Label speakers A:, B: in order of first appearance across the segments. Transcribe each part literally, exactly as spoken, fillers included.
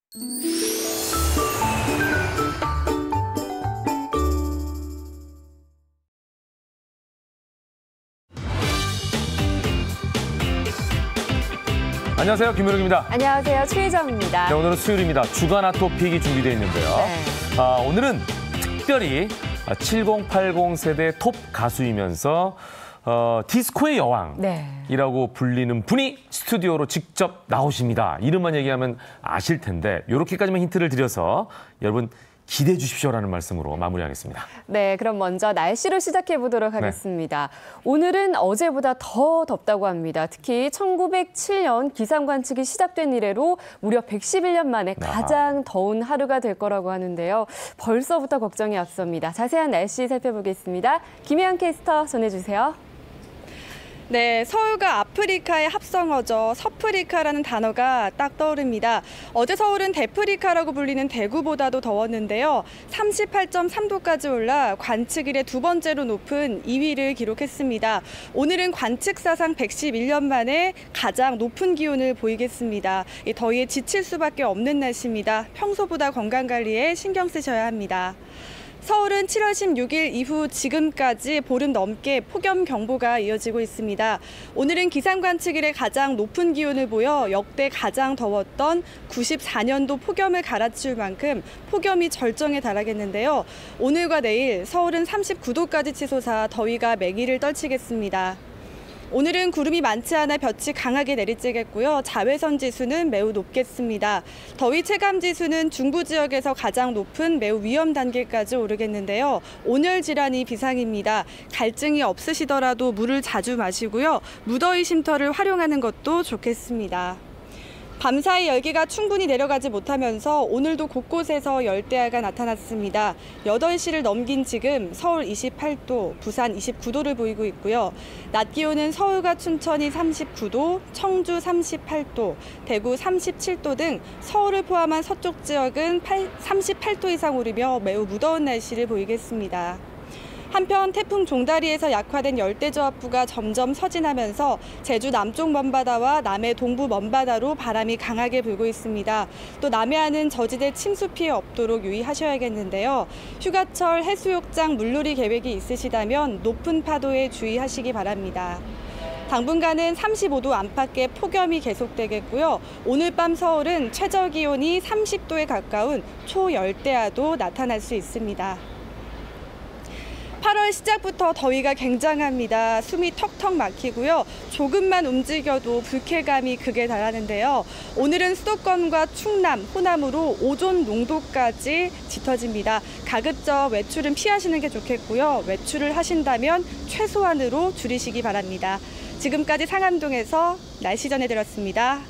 A: 안녕하세요, 김효령입니다.
B: 안녕하세요, 최희정입니다.
A: 네, 오늘은 수요일입니다. 주간 핫토픽이 준비되어 있는데요. 네. 아, 오늘은 특별히 칠십, 팔십 세대 톱 가수이면서 어, 디스코의 여왕이라고 네. 불리는 분이 스튜디오로 직접 나오십니다. 이름만 얘기하면 아실 텐데 이렇게까지만 힌트를 드려서 여러분 기대해 주십시오라는 말씀으로 마무리하겠습니다.
B: 네, 그럼 먼저 날씨로 시작해 보도록 하겠습니다. 네. 오늘은 어제보다 더 덥다고 합니다. 특히 천구백칠 년 기상 관측이 시작된 이래로 무려 백십일 년 만에 가장 더운 하루가 될 거라고 하는데요. 벌써부터 걱정이 앞섭니다. 자세한 날씨 살펴보겠습니다. 김혜연 캐스터 전해주세요.
C: 네, 서울과 아프리카의 합성어죠. 서프리카라는 단어가 딱 떠오릅니다. 어제 서울은 데프리카라고 불리는 대구보다도 더웠는데요. 삼십팔 점 삼 도까지 올라 관측 이래 두 번째로 높은 이 위를 기록했습니다. 오늘은 관측 사상 백십일 년 만에 가장 높은 기온을 보이겠습니다. 이 더위에 지칠 수밖에 없는 날씨입니다. 평소보다 건강관리에 신경 쓰셔야 합니다. 서울은 칠월 십육일 이후 지금까지 보름 넘게 폭염경보가 이어지고 있습니다. 오늘은 기상관측 이래 가장 높은 기온을 보여 역대 가장 더웠던 구십사 년도 폭염을 갈아치울 만큼 폭염이 절정에 달하겠는데요. 오늘과 내일 서울은 삼십구 도까지 치솟아 더위가 맹위를 떨치겠습니다. 오늘은 구름이 많지 않아 볕이 강하게 내리쬐겠고요. 자외선 지수는 매우 높겠습니다. 더위 체감 지수는 중부 지역에서 가장 높은 매우 위험 단계까지 오르겠는데요. 온열 질환이 비상입니다. 갈증이 없으시더라도 물을 자주 마시고요. 무더위 쉼터를 활용하는 것도 좋겠습니다. 밤사이 열기가 충분히 내려가지 못하면서 오늘도 곳곳에서 열대야가 나타났습니다. 여덟 시를 넘긴 지금 서울 이십팔 도, 부산 이십구 도를 보이고 있고요. 낮 기온은 서울과 춘천이 삼십구 도, 청주 삼십팔 도, 대구 삼십칠 도 등 서울을 포함한 서쪽 지역은 삼십팔 도 이상 오르며 매우 무더운 날씨를 보이겠습니다. 한편 태풍 종다리에서 약화된 열대저압부가 점점 서진하면서 제주 남쪽 먼바다와 남해 동부 먼바다로 바람이 강하게 불고 있습니다. 또 남해안은 저지대 침수 피해 없도록 유의하셔야겠는데요. 휴가철 해수욕장 물놀이 계획이 있으시다면 높은 파도에 주의하시기 바랍니다. 당분간은 삼십오 도 안팎의 폭염이 계속되겠고요. 오늘 밤 서울은 최저기온이 삼십 도에 가까운 초열대야도 나타날 수 있습니다. 팔월 시작부터 더위가 굉장합니다. 숨이 턱턱 막히고요. 조금만 움직여도 불쾌감이 극에 달하는데요. 오늘은 수도권과 충남, 호남으로 오존 농도까지 짙어집니다. 가급적 외출은 피하시는 게 좋겠고요. 외출을 하신다면 최소한으로 줄이시기 바랍니다. 지금까지 상암동에서 날씨 전해드렸습니다.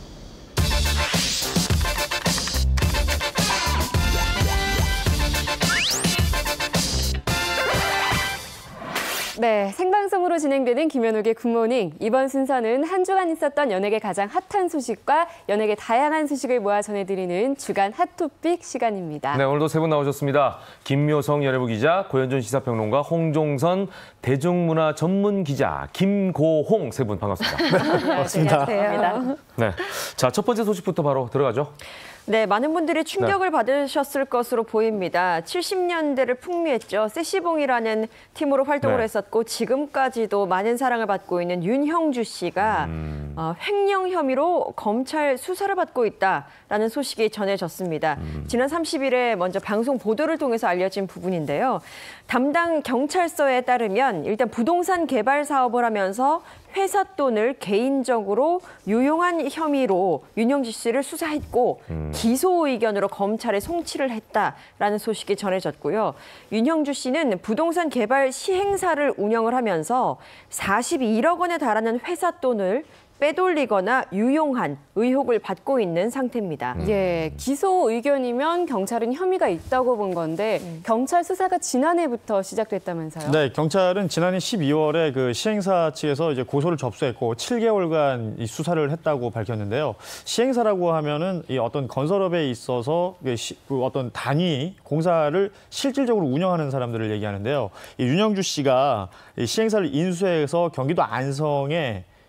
B: 네, 생방송으로 진행되는 김현욱의 굿모닝. 이번 순서는 한 주간 있었던 연예계 가장 핫한 소식과 연예계 다양한 소식을 모아 전해드리는 주간 핫토픽 시간입니다.
A: 네, 오늘도 세 분 나오셨습니다. 김묘성 연예부 기자, 고현준 시사평론가, 홍종선 대중문화 전문 기자, 김고홍 세 분 반갑습니다.
B: 네, 반갑습니다. 안녕하세요.
A: 네, 자, 첫 번째 소식부터 바로 들어가죠.
D: 네, 많은 분들이 충격을 네. 받으셨을 것으로 보입니다. 칠십 년대를 풍미했죠. 세시봉이라는 팀으로 활동을 네. 했었고 지금까지도 많은 사랑을 받고 있는 윤형주 씨가 음... 어, 횡령 혐의로 검찰 수사를 받고 있다라는 소식이 전해졌습니다. 음... 지난 삼십일에 먼저 방송 보도를 통해서 알려진 부분인데요. 담당 경찰서에 따르면 일단 부동산 개발 사업을 하면서 회사 돈을 개인적으로 유용한 혐의로 윤형주 씨를 수사했고 음. 기소 의견으로 검찰에 송치를 했다라는 소식이 전해졌고요. 윤형주 씨는 부동산 개발 시행사를 운영을 하면서 사십일억 원에 달하는 회사 돈을 빼돌리거나 유용한 의혹을 받고 있는 상태입니다.
B: 음. 예, 기소 의견이면 경찰은 혐의가 있다고 본 건데 음. 경찰 수사가 지난해부터 시작됐다면서요?
E: 네, 경찰은 지난해 십이월에 그 시행사 측에서 이제 고소를 접수했고 칠 개월간 이 수사를 했다고 밝혔는데요. 시행사라고 하면은 이 어떤 건설업에 있어서 그 어떤 단위 공사를 실질적으로 운영하는 사람들을 얘기하는데요. 이 윤형주 씨가 이 시행사를 인수해서 경기도 안성에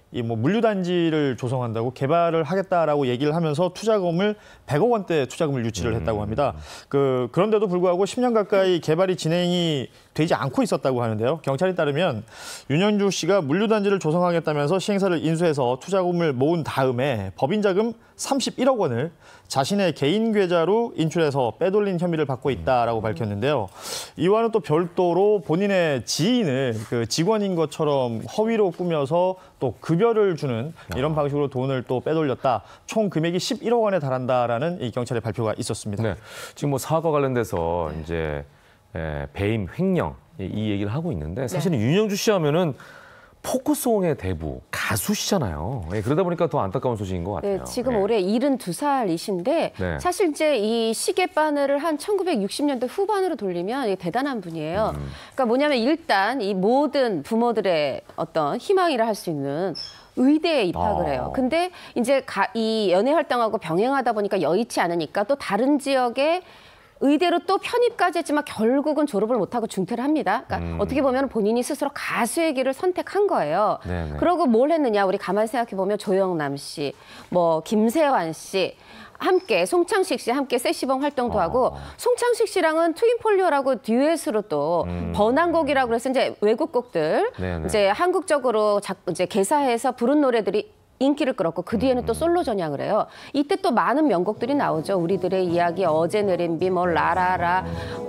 E: 이 뭐 물류단지를 조성한다고 개발을 하겠다라고 얘기를 하면서 투자금을 백억 원대 투자금을 유치를 했다고 합니다. 그 그런데도 불구하고 십 년 가까이 개발이 진행이 되지 않고 있었다고 하는데요. 경찰에 따르면 윤영주 씨가 물류단지를 조성하겠다면서 시행사를 인수해서 투자금을 모은 다음에 법인 자금 삼십일억 원을 자신의 개인 계좌로 인출해서 빼돌린 혐의를 받고 있다라고 밝혔는데요. 이와는 또 별도로 본인의 지인을 그 직원인 것처럼 허위로 꾸며서 또 급여를 주는 이런 방식으로 돈을 또 빼돌렸다. 총 금액이 십일억 원에 달한다라는 이 경찰의 발표가 있었습니다.
A: 네, 지금 뭐 사과 관련돼서 이제 배임, 횡령 이 얘기를 하고 있는데 사실은 네. 윤영주 씨 하면은 포크송의 대부, 가수시잖아요. 예, 그러다 보니까 더 안타까운 소식인 것 같아요.
F: 네, 지금
A: 네.
F: 올해 일흔두 살이신데 네. 사실 이제 이 시계바늘을 한 천구백육십 년대 후반으로 돌리면 대단한 분이에요. 음. 그러니까 뭐냐면 일단 이 모든 부모들의 어떤 희망이라 할 수 있는 의대에 입학을 해요.
A: 아.
F: 근데 이제 가, 이 연예 활동하고 병행하다 보니까 여의치 않으니까 또 다른 지역에 의대로 또 편입까지 했지만 결국은 졸업을 못하고 중퇴를 합니다. 그러니까 음. 어떻게 보면 본인이 스스로 가수의 길을 선택한 거예요. 네네. 그러고 뭘 했느냐. 우리 가만히 생각해보면 조영남 씨, 뭐 김세환 씨, 함께 송창식 씨 함께 세시봉 활동도 어. 하고 송창식 씨랑은 트윈폴리오라고 듀엣으로 또 음. 번안곡이라고 해서 이제 외국 곡들 네네. 이제 한국적으로 작, 이제 개사해서 부른 노래들이 인기를 끌었고 그 뒤에는 또 솔로 전향을 해요. 이때 또 많은 명곡들이 나오죠. 우리들의 이야기, 어제 내린 비, 뭐 라라라.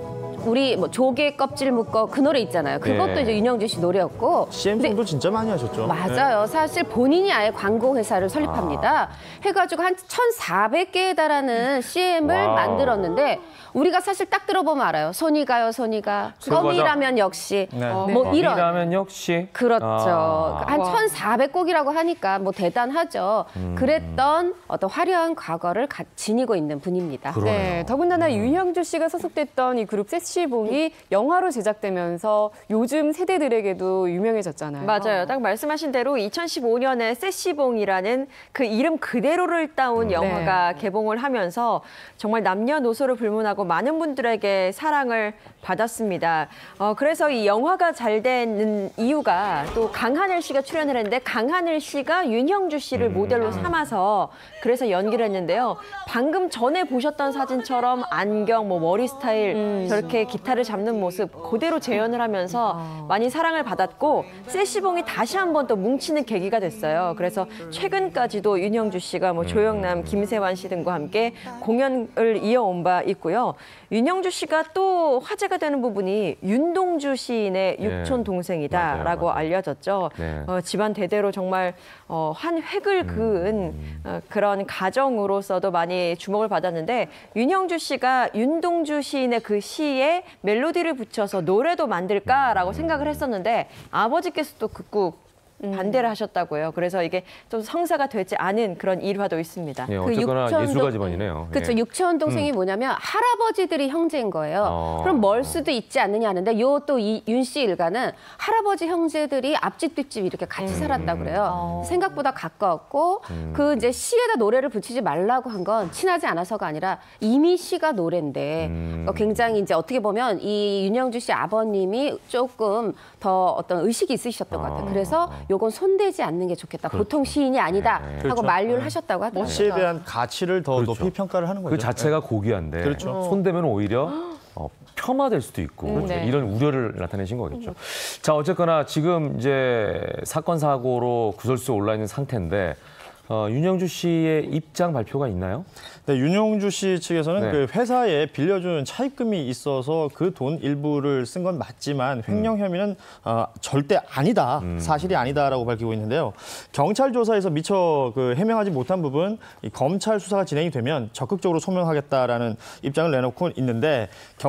F: 우리 뭐 조개 껍질 묶어 그 노래 있잖아요. 그것도 네. 이제 윤영주 씨 노래였고.
E: 씨엠송도 진짜 많이 하셨죠.
F: 맞아요. 네. 사실 본인이 아예 광고 회사를 설립합니다. 아. 해가지고 한 천사백 개에 달하는 씨엠을 와우. 만들었는데 우리가 사실 딱 들어보면 알아요. 손이 가요, 손이 가. 껌이라면 역시. 네. 어, 뭐 네. 이런.
A: 껌이라면 역시.
F: 그렇죠. 아. 한 천사백 곡이라고 하니까 뭐 대단하죠. 음. 그랬던 어떤 화려한 과거를 가, 지니고 있는 분입니다.
B: 그러네요. 네. 더군다나 음. 윤영주 씨가 소속됐던 이 그룹 세시봉이 영화로 제작되면서 요즘 세대들에게도 유명해졌잖아요.
D: 맞아요. 딱 말씀하신 대로 이천십오 년에 세시봉이라는 그 이름 그대로를 따온 음. 영화가 네. 개봉을 하면서 정말 남녀노소를 불문하고 많은 분들에게 사랑을 받았습니다. 어, 그래서 이 영화가 잘 되는 이유가 또 강하늘 씨가 출연을 했는데 강하늘 씨가 윤영주 씨를 음. 모델로 삼아서 그래서 연기를 했는데요. 방금 전에 보셨던 사진처럼 안경, 뭐 머리 스타일 음. 저렇게 기타를 잡는 모습 그대로 재현을 하면서 많이 사랑을 받았고 세시봉이 다시 한번 또 뭉치는 계기가 됐어요. 그래서 최근까지도 윤영주 씨가 뭐 조영남, 김세환 씨 등과 함께 공연을 이어온 바 있고요. 윤영주 씨가 또 화제가 되는 부분이 윤동주 시인의 육촌 동생이다라고 네. 알려졌죠. 네. 어, 집안 대대로 정말 어, 한 획을 그은 음. 어, 그런 가정으로서도 많이 주목을 받았는데 윤영주 씨가 윤동주 시인의 그 시에 멜로디를 붙여서 노래도 만들까라고 생각을 했었는데 아버지께서 또 극구 반대를 하셨다고요. 그래서 이게 좀 성사가 되지 않은 그런 일화도 있습니다.
A: 예, 어쨌거나 그 예술가 집안이네요.
F: 그렇죠.
A: 예.
F: 육촌 동생이 음. 뭐냐면 할아버지들이 형제인 거예요.
A: 어.
F: 그럼 멀 수도 있지 않느냐 하는데 요 또 이 윤 씨 일가는 할아버지 형제들이 앞집 뒷집 이렇게 같이 음. 살았다 그래요. 어. 생각보다 가까웠고 음. 그 이제 시에다 노래를 붙이지 말라고 한 건 친하지 않아서가 아니라 이미 시가 노래인데 음. 어, 굉장히 이제 어떻게 보면 이 윤영주 씨 아버님이 조금 더 어떤 의식이 있으셨던 것 같아요. 그래서 요건 손대지 않는 게 좋겠다. 그렇죠. 보통 시인이 아니다 네. 하고 그렇죠. 만류를 네. 하셨다고 하더라고요.
E: 시에 대한 가치를 더 그렇죠. 높이 평가를 하는 거죠.
A: 그 자체가 고귀한데
E: 그렇죠.
A: 손대면 오히려 어, 폄하될 수도 있고 음, 네. 이런 우려를 나타내신 거겠죠. 음. 자, 어쨌거나 지금 이제 사건 사고로 구설수에 올라 있는 상태인데 어, 윤영주 씨의 입장 발표가 있나요?
E: 네, 윤영주 씨 측에서는 네. 그 회사에 빌려준 차입금이 있어서 그 돈 일부를 쓴 건 맞지만 횡령 혐의는 어, 절대 아니다, 음. 사실이 아니다라고 밝히고 있는데요. 경찰 조사에서 미처 그 해명하지 못한 부분, 이 검찰 수사가 진행이 되면 적극적으로 소명하겠다라는 입장을 내놓고 있는데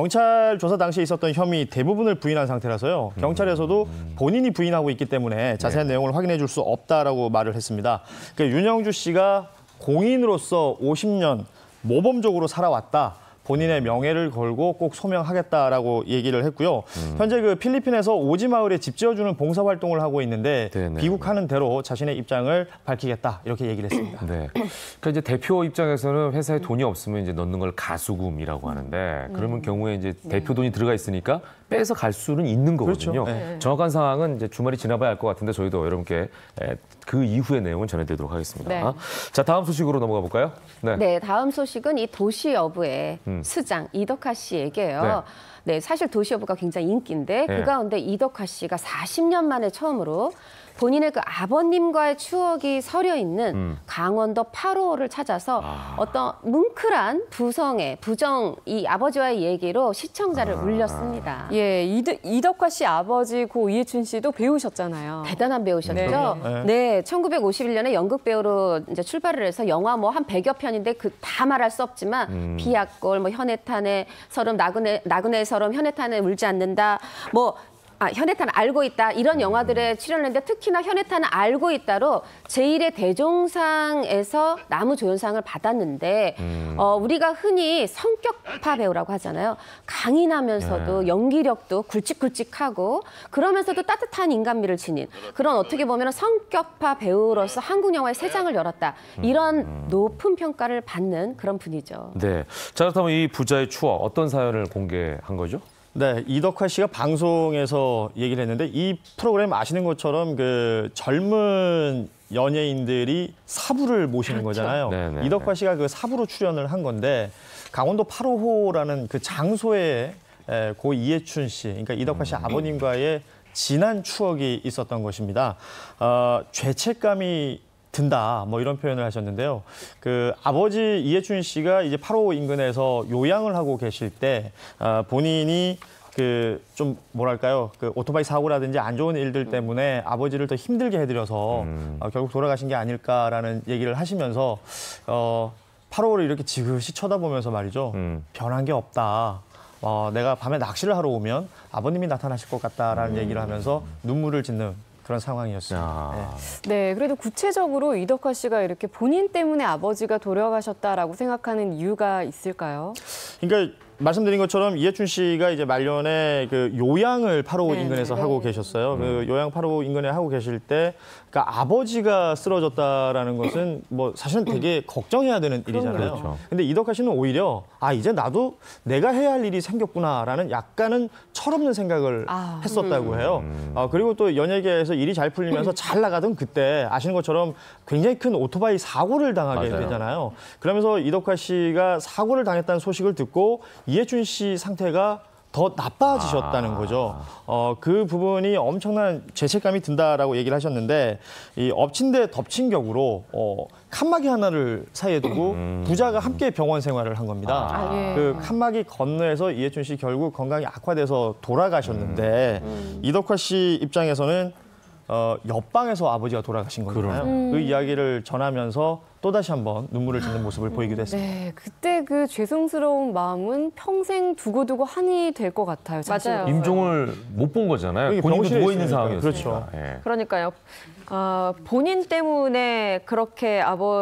E: 경찰 조사 당시에 있었던 혐의 대부분을 부인한 상태라서요. 경찰에서도 본인이 부인하고 있기 때문에 자세한 네. 내용을 확인해 줄 수 없다라고 말을 했습니다. 그러니까 윤영주 씨가 공인으로서 오십 년 모범적으로 살아왔다. 본인의 명예를 걸고 꼭 소명하겠다라고 얘기를 했고요. 음. 현재 그 필리핀에서 오지 마을에 집 지어주는 봉사 활동을 하고 있는데 네네. 귀국하는 대로 자신의 입장을 밝히겠다 이렇게 얘기를 했습니다.
A: 네. 그러니까 이제 대표 입장에서는 회사에 돈이 없으면 이제 넣는 걸 가수금이라고 하는데 그런 음. 경우에 이제 대표 돈이 들어가 있으니까 빼서 갈 수는 있는 거거든요.
E: 그렇죠. 네.
A: 정확한 상황은 이제 주말이 지나봐야 알 것 같은데 저희도 여러분께 그 이후의 내용은 전해드리도록 하겠습니다.
B: 네.
A: 자, 다음 소식으로 넘어가 볼까요? 네.
F: 네, 다음 소식은 이 도시 여부의
A: 음.
F: 수장 이덕화 씨에게요. 네. 네, 사실 도시 여부가 굉장히 인기인데
A: 네.
F: 그 가운데 이덕화 씨가 사십 년 만에 처음으로 본인의 그 아버님과의 추억이 서려 있는
A: 음.
F: 강원도 팔호를 찾아서
A: 아.
F: 어떤 뭉클한 부성의 부정 이 아버지와의 얘기로 시청자를
A: 아.
F: 울렸습니다.
B: 예, 이드, 이덕화 씨 아버지 고 이해춘 씨도 배우셨잖아요.
F: 대단한 배우셨죠.
B: 네.
F: 네, 천구백오십일 년에 연극 배우로 이제 출발을 해서 영화 뭐 한 백여 편인데 그 다 말할 수 없지만
A: 음.
F: 비약골, 뭐 현해탄의 서름, 나그네 나그네 서름, 현해탄에 울지 않는다, 뭐. 아, 현해탄 알고 있다 이런 영화들에 출연했는데 특히나 현해탄은 알고 있다로 제일의 대종상에서 나무조연상을 받았는데
A: 음.
F: 어, 우리가 흔히 성격파 배우라고 하잖아요. 강인하면서도
A: 네.
F: 연기력도 굵직굵직하고 그러면서도 따뜻한 인간미를 지닌 그런 어떻게 보면 성격파 배우로서 한국 영화의 새 장을 열었다. 이런
A: 음.
F: 높은 평가를 받는 그런 분이죠.
A: 네. 자, 그렇다면 이 부자의 추억 어떤 사연을 공개한 거죠?
E: 네, 이덕화 씨가 방송에서 얘기를 했는데 이 프로그램 아시는 것처럼 그 젊은 연예인들이 사부를 모시는
F: 그렇죠.
E: 거잖아요.
A: 네네.
E: 이덕화 씨가 그 사부로 출연을 한 건데 강원도 팔호호라는 그 장소에 고 이해춘 씨, 그러니까 이덕화 씨 아버님과의 진한 추억이 있었던 것입니다. 어, 죄책감이 든다, 뭐 이런 표현을 하셨는데요. 그 아버지 이해춘 씨가 이제 팔호 인근에서 요양을 하고 계실 때 어, 본인이 그 좀 뭐랄까요, 그 오토바이 사고라든지 안 좋은 일들 때문에 아버지를 더 힘들게 해드려서
A: 음.
E: 어, 결국 돌아가신 게 아닐까라는 얘기를 하시면서 어, 팔호를 이렇게 지그시 쳐다보면서 말이죠.
A: 음.
E: 변한 게 없다. 어, 내가 밤에 낚시를 하러 오면 아버님이 나타나실 것 같다라는 얘기를 하면서 눈물을 짓는 그런 상황이었습니다.
A: 야.
E: 네.
B: 네, 그래도 구체적으로 이덕화 씨가 이렇게 본인 때문에 아버지가 돌아가셨다라고 생각하는 이유가 있을까요?
E: 그러니까 말씀드린 것처럼 이해춘 씨가 이제 말년에 그 요양을 팔호
B: 네,
E: 인근에서
B: 네.
E: 하고 계셨어요. 그 요양 팔호 인근에 하고 계실 때, 그러니까 아버지가 쓰러졌다라는 것은 뭐 사실은 되게 걱정해야 되는 일이잖아요.
A: 그렇죠.
E: 근데 이덕화 씨는 오히려 아 이제 나도 내가 해야 할 일이 생겼구나라는 약간은 철없는 생각을
B: 아.
E: 했었다고 해요.
A: 음.
E: 어, 그리고 또 연예계에서 일이 잘 풀리면서 잘 나가던 그때 아시는 것처럼 굉장히 큰 오토바이 사고를 당하게
A: 맞아요.
E: 되잖아요. 그러면서 이덕화 씨가 사고를 당했다는 소식을 듣고 이해춘 씨 상태가 더 나빠지셨다는
A: 아.
E: 거죠. 어, 그 부분이 엄청난 죄책감이 든다라고 얘기를 하셨는데 이 엎친 데 덮친 격으로 어, 칸막이 하나를 사이에 두고
A: 음.
E: 부자가 함께 병원 생활을 한 겁니다.
A: 아,
B: 예.
E: 그 칸막이 건너에서 이해춘 씨 결국 건강이 악화돼서 돌아가셨는데
A: 음.
E: 이덕화 씨 입장에서는 어, 옆방에서 아버지가 돌아가신 거잖아요.
B: 그러네.
E: 그 이야기를 전하면서 또다시 한번 눈물을 짓는 모습을 보이기도 했습니다.
B: 네, 그때 그 죄송스러운 마음은 평생 두고두고 한이 될 것 같아요. 사실.
D: 맞아요.
A: 임종을 못 본 거잖아요.
E: 여기
A: 본인도
E: 병실에
A: 누워 있는
E: 있으니까.
A: 상황이었으니까.
E: 그렇죠.
A: 예.
D: 그러니까요. 어, 본인 때문에 그렇게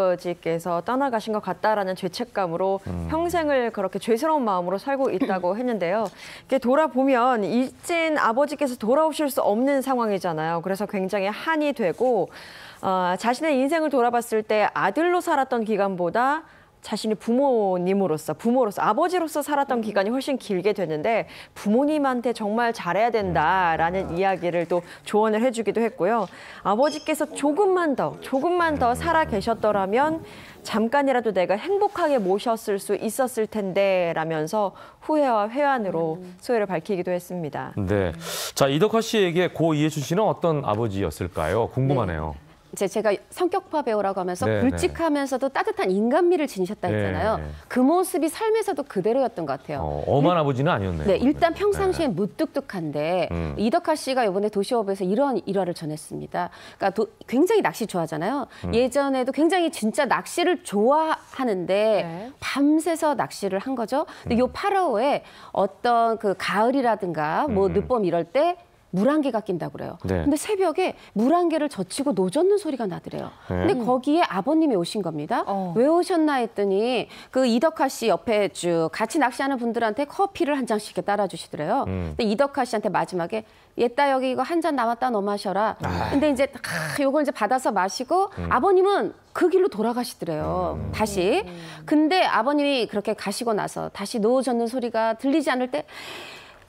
D: 아버지께서 떠나가신 것 같다라는 죄책감으로
A: 음.
D: 평생을 그렇게 죄스러운 마음으로 살고 있다고 했는데요. 이렇게 돌아보면 이젠 아버지께서 돌아오실 수 없는 상황이잖아요. 그래서 굉장히 한이 되고 어, 자신의 인생을 돌아봤을 때 아들로 살았던 기간보다 자신이 부모님으로서, 부모로서, 아버지로서 살았던 기간이 훨씬 길게 됐는데 부모님한테 정말 잘해야 된다라는 이야기를 또 조언을 해주기도 했고요. 아버지께서 조금만 더, 조금만 더 살아 계셨더라면 잠깐이라도 내가 행복하게 모셨을 수 있었을 텐데 라면서 후회와 회한으로 소회를 밝히기도 했습니다.
A: 네. 자, 이덕화 씨에게 고 이해춘 씨는 어떤 아버지였을까요? 궁금하네요.
F: 이제 제가 성격파 배우라고 하면서
A: 네,
F: 굵직하면서도 따뜻한 인간미를 지니셨다 했잖아요.
A: 네.
F: 그 모습이 삶에서도 그대로였던 것 같아요.
A: 어, 엄한 아버지는 아니었네요.
F: 네, 일단 평상시엔 무뚝뚝한데
A: 음.
F: 이덕화 씨가 이번에 도시오브에서 이런 일화를 전했습니다. 그러니까 도, 굉장히 낚시 좋아하잖아요.
A: 음.
F: 예전에도 굉장히 진짜 낚시를 좋아하는데
B: 네.
F: 밤새서 낚시를 한 거죠. 근데 요 팔호에 어떤 그 가을이라든가 뭐
A: 음.
F: 늦봄 이럴 때 물안개가 낀다고 그래요.
A: 네.
F: 근데 새벽에 물안개를 젖히고 노젓는 소리가 나더래요.
A: 네.
F: 근데 거기에 아버님이 오신 겁니다.
B: 어.
F: 왜 오셨나 했더니 그 이덕화 씨 옆에 쭉 같이 낚시하는 분들한테 커피를 한 잔씩 이렇게 따라주시더래요.
A: 음.
F: 근데 이덕화 씨한테 마지막에 얘따 여기 이거 한 잔 남았다 너 마셔라. 근데 이제 아, 요걸 이제 받아서 마시고
A: 음.
F: 아버님은 그 길로 돌아가시더래요. 다시. 근데 아버님이 그렇게 가시고 나서 다시 노젓는 소리가 들리지 않을 때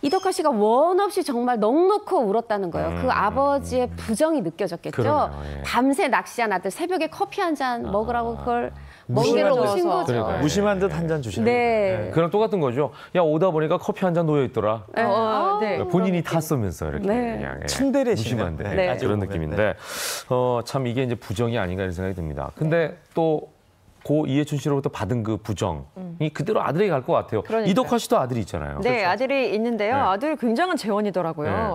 F: 이덕화 씨가 원 없이 정말 넋놓고 울었다는 거예요.
A: 음.
F: 그 아버지의 부정이 느껴졌겠죠.
A: 그러네요, 예.
F: 밤새 낚시한 아들 새벽에 커피 한 잔
A: 아.
F: 먹으라고 그걸 멍게로 오신 거죠.
A: 그러니까요.
E: 무심한 듯 한 잔 주시는
F: 네.
E: 거예요.
A: 그럼 똑같은 거죠. 야 오다 보니까 커피 한 잔 놓여 있더라.
F: 네.
D: 어, 네.
A: 본인이 탔으면서 이렇게
F: 네.
A: 그냥 예.
E: 츤데레시네요.
A: 무심한데
E: 네.
A: 그런
E: 네.
A: 느낌인데 어, 참 이게 이제 부정이 아닌가 이런 생각이 듭니다. 근데 또 고 이해춘 씨로부터 받은 그 부정이 음. 그대로 아들에게 갈 것 같아요.
D: 그러니까요.
A: 이덕화 씨도 아들이 있잖아요.
D: 네,
A: 그렇죠?
D: 아들이 있는데요.
A: 네.
D: 아들 굉장한 재원이더라고요.
A: 네.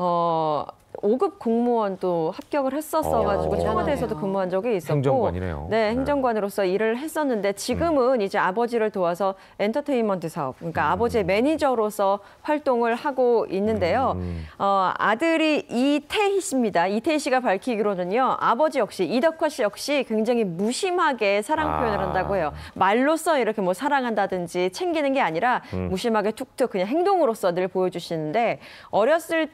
D: 어, 오 급 공무원 또 합격을 했었어가지고
A: 오.
D: 청와대에서도 근무한 적이 있었고,
A: 행정관이네요.
D: 네, 행정관으로서 네. 일을 했었는데 지금은 음. 이제 아버지를 도와서 엔터테인먼트 사업, 그러니까 음. 아버지의 매니저로서 활동을 하고 있는데요. 음. 어, 아들이 이태희 씨입니다. 이태희 씨가 밝히기로는요, 아버지 역시 이덕화 씨 역시 굉장히 무심하게 사랑 표현을
A: 아.
D: 한다고 해요. 말로써 이렇게 뭐 사랑한다든지 챙기는 게 아니라 음. 무심하게 툭툭 그냥 행동으로서 늘 보여주시는데 어렸을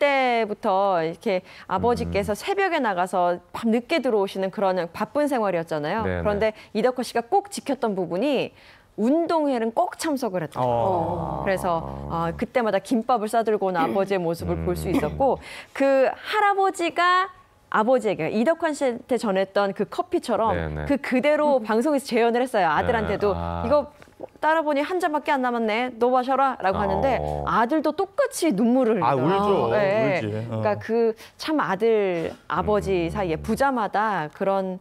D: 때부터 이렇게 아버지께서 음. 새벽에 나가서 밤 늦게 들어오시는 그런 바쁜 생활이었잖아요. 네네. 그런데 이덕화 씨가 꼭 지켰던 부분이 운동회는 꼭 참석을 했다. 어. 그래서 어, 그때마다 김밥을 싸들고 온 아버지의 모습을 음. 볼 수 있었고 그 할아버지가 아버지에게 이덕화 씨한테 전했던 그 커피처럼 네네. 그 그대로 방송에서 재연을 했어요. 아들한테도 네. 아. 이거 따라 보니 한 잔밖에 안 남았네. 너 마셔라 라고 하는데 어. 아들도 똑같이 눈물을
E: 아, 울죠.
D: 네.
E: 울지. 어.
D: 그러니까 그 참 아들, 아버지 음. 사이에 부자마다 그런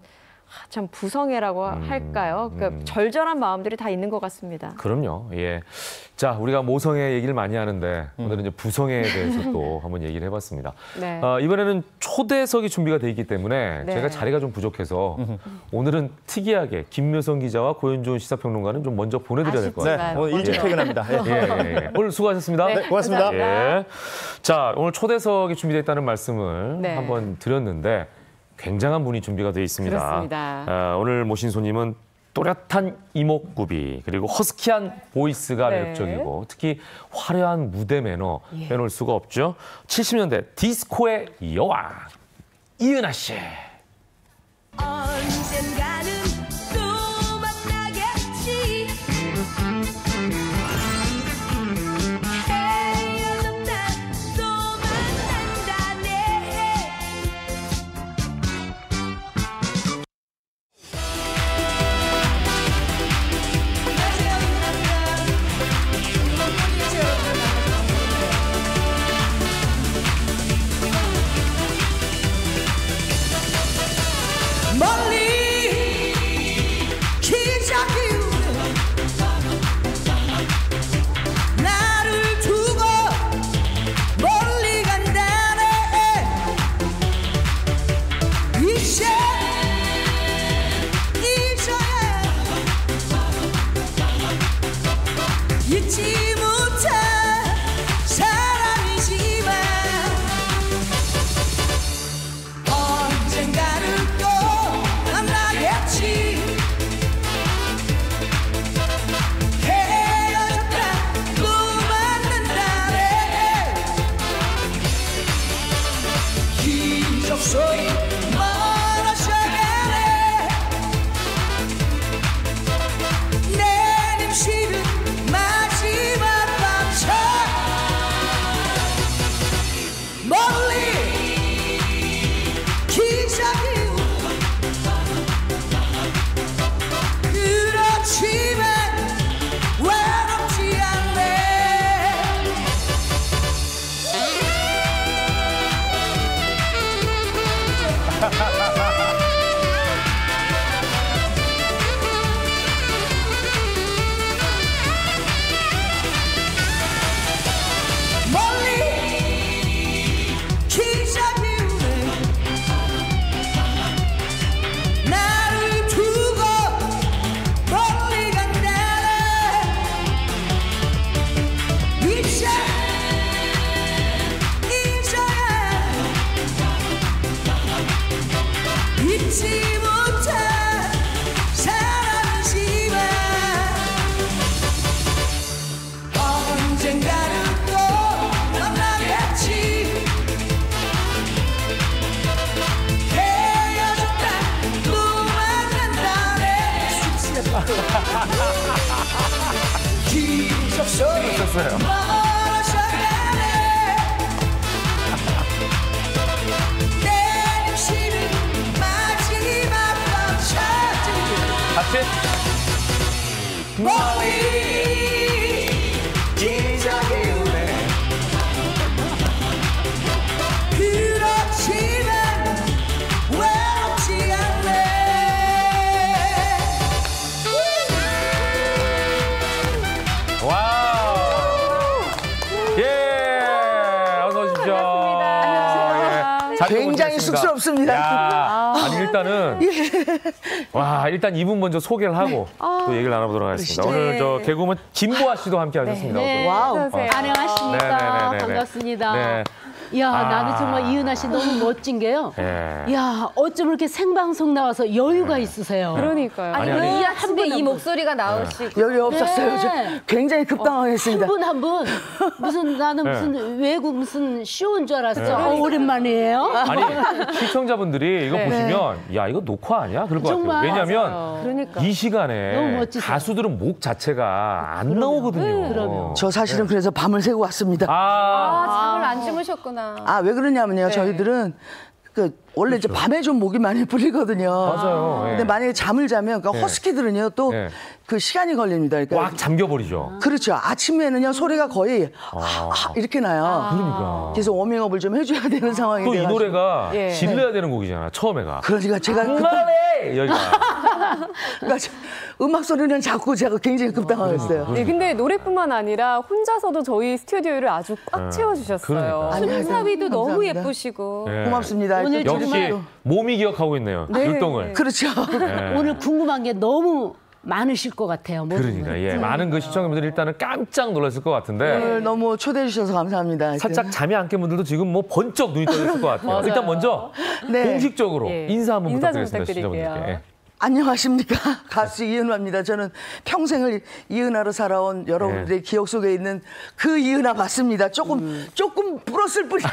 D: 참 부성애라고 음, 할까요? 그 음. 절절한 마음들이 다 있는 것 같습니다.
A: 그럼요. 예. 자, 우리가 모성애 얘기를 많이 하는데 음. 오늘은 이제 부성애에 대해서 또 한번 얘기를 해봤습니다. 네. 어, 이번에는 초대석이 준비가 돼 있기 때문에 네. 제가 자리가 좀 부족해서 음. 오늘은 특이하게 김묘성 기자와 고현준 시사평론가는 좀 먼저 보내드려야 될 것 같아요.
E: 네, 오늘 일찍 퇴근합니다.
A: 예. 예, 예, 예. 오늘 수고하셨습니다.
E: 네, 고맙습니다.
A: 예. 자, 오늘 초대석이 준비되어 있다는 말씀을 네. 한번 드렸는데 굉장한 분이 준비가 되어 있습니다.
B: 그렇습니다.
A: 어, 오늘 모신 손님은 또렷한 이목구비 그리고 허스키한 보이스가 네. 매력적이고 특히 화려한 무대 매너 예. 빼놓을 수가 없죠. 칠십 년대 디스코의 여왕 이은하 씨.
G: 언젠가는 또 만나겠지. 헤어졌다 또 만난다네.
H: 멀리 기적이 나를 두고 멀리 간다네. 이제 잊어야 잊지 못한 사람이지만 언젠가는 또 만나겠지. 헤어졌다 또 만난다네. 기적 소리 멀어져가네. 내 nim실은 마지막 밤처럼 멀리 기적이 그렇지만 외롭지 않네. 멀리 기적이 나를 두고 멀리 간다네. 이제 잊어야 잊지 못한 사람이지만 언젠가는 또 만나겠지. 헤어졌다 또 만난다네. 기적 소리 멀어져가네.
A: 셋.
H: 멀리 기적이 오네 그렇지만 외롭지 않네
A: 와우. 예. 어서 오십시오. 예. 자리
I: 굉장히
A: 모시겠습니다.
I: 쑥스럽습니다.
A: 야, 아니 일단은 와 일단 이분 먼저 소개를 하고 또 얘기를 나눠보도록 하겠습니다. 오늘 저 개그우먼 김보아 씨도 함께 하셨습니다.
J: 네.
I: 와우.
J: 안녕하십니까.
A: 네네네네네.
J: 반갑습니다.
A: 네.
J: 이야,
A: 아.
J: 나는 정말 이은하 씨 너무 멋진 게요.
A: 예.
J: 이야, 어쩜 이렇게 생방송 나와서 여유가 있으세요.
B: 그러니까요.
A: 아니,
F: 아니,
A: 아니.
F: 이 아침에 이 목소리가 나오시고.
I: 여유 없었어요.
J: 네.
I: 저 굉장히 급당황했습니다.
J: 한 분 한 분 무슨 나는
A: 네.
J: 무슨 외국 무슨 쇼인 줄 알았어. 어, 오랜만이에요.
A: 아니 시청자분들이 이거
B: 네.
A: 보시면 야 이거 녹화 아니야? 그럴 것 같아요.
J: 정말.
A: 왜냐하면
F: 그러니까.
A: 이 시간에
J: 너무 멋지죠.
A: 가수들은 목 자체가 안 나오거든요.
J: 그럼요.
I: 저 사실은 그래서 밤을 새고 왔습니다.
A: 아,
F: 아, 잠을 안 주무셨구나.
I: 아, 왜 그러냐면요.
B: 네.
I: 저희들은 그 원래 이제 밤에 좀 목이 많이 풀리거든요.
A: 맞아요. 예.
I: 근데 만약에 잠을 자면 그
A: 예.
I: 허스키들은요 또 그
A: 예.
I: 시간이 걸립니다. 그러니까
A: 꽉 잠겨버리죠.
I: 그렇죠. 아침에는요 소리가 거의 아, 아, 이렇게 나요.
A: 그러니까.
I: 그래서 워밍업을 좀 해줘야 되는 상황이
A: 또 이
I: 돼가지고.
A: 노래가
B: 예.
A: 질러야 되는 곡이잖아. 처음에가.
I: 그러니까 제가 급,
A: 그만해 여기가.
I: 그러니까 저 음악 소리는 자꾸 제가 굉장히 급당황했어요.
B: 네, 근데 노래뿐만 아니라 혼자서도 저희 스튜디오를 아주 꽉 채워주셨어요.
A: 그러니까.
I: 아니,
F: 춤사위도 너무
I: 감사합니다.
F: 예쁘시고.
A: 예.
I: 고맙습니다.
J: 오늘
I: 또
A: 역시
I: 정말
A: 몸이 기억하고 있네요. 율동을.
I: 그렇죠.
A: 예.
J: 오늘 궁금한 게 너무 많으실 것 같아요. 모든
A: 그러니까
J: 분.
A: 예 많은 그 시청자분들이 일단은 깜짝 놀랐을 것 같은데
I: 오늘 너무 초대해 주셔서 감사합니다.
A: 살짝 잠이 안 깬 분들도 지금 뭐 번쩍 눈이 떠졌을 것 같아요.
B: 맞아요.
A: 일단 먼저
I: 네.
A: 공식적으로
B: 예.
A: 인사 한번
B: 인사 좀
A: 부탁드리겠습니다.
B: 부탁드릴게요.
A: 시청자분들께. 예.
I: 안녕하십니까. 가수 이은화입니다. 저는 평생을 이은화로 살아온 여러분들의
A: 네.
I: 기억 속에 있는 그 이은화 맞습니다. 조금,
A: 음.
I: 조금 불었을 뿐이에요.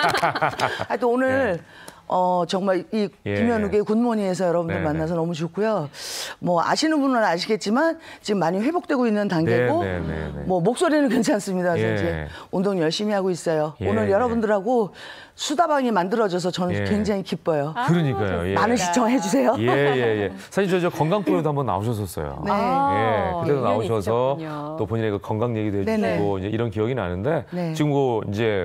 I: 하여튼 오늘 어, 정말 이
A: 예.
I: 김현욱의 굿모닝에서 여러분들
A: 네,
I: 만나서 너무 좋고요. 뭐 아시는 분은 아시겠지만 지금 많이 회복되고 있는 단계고
A: 네, 네, 네, 네.
I: 뭐 목소리는 괜찮습니다. 그래서
A: 예.
I: 이제 운동 열심히 하고 있어요.
A: 예,
I: 오늘
A: 예.
I: 여러분들하고 수다방이 만들어져서 저는
A: 예.
I: 굉장히 기뻐요.
A: 그러니까요. 예.
I: 많은 시청해 주세요.
A: 예, 예, 예. 사실 저, 저 건강 프로에도 한번 나오셨었어요.
I: 네.
A: 예, 그때도
B: 인연이
A: 나오셔서
B: 있으셨군요.
A: 또 본인의 그 건강 얘기도 해주시고
I: 네네.
A: 이제 이런 기억이 나는데
I: 네.
A: 지금 그 이제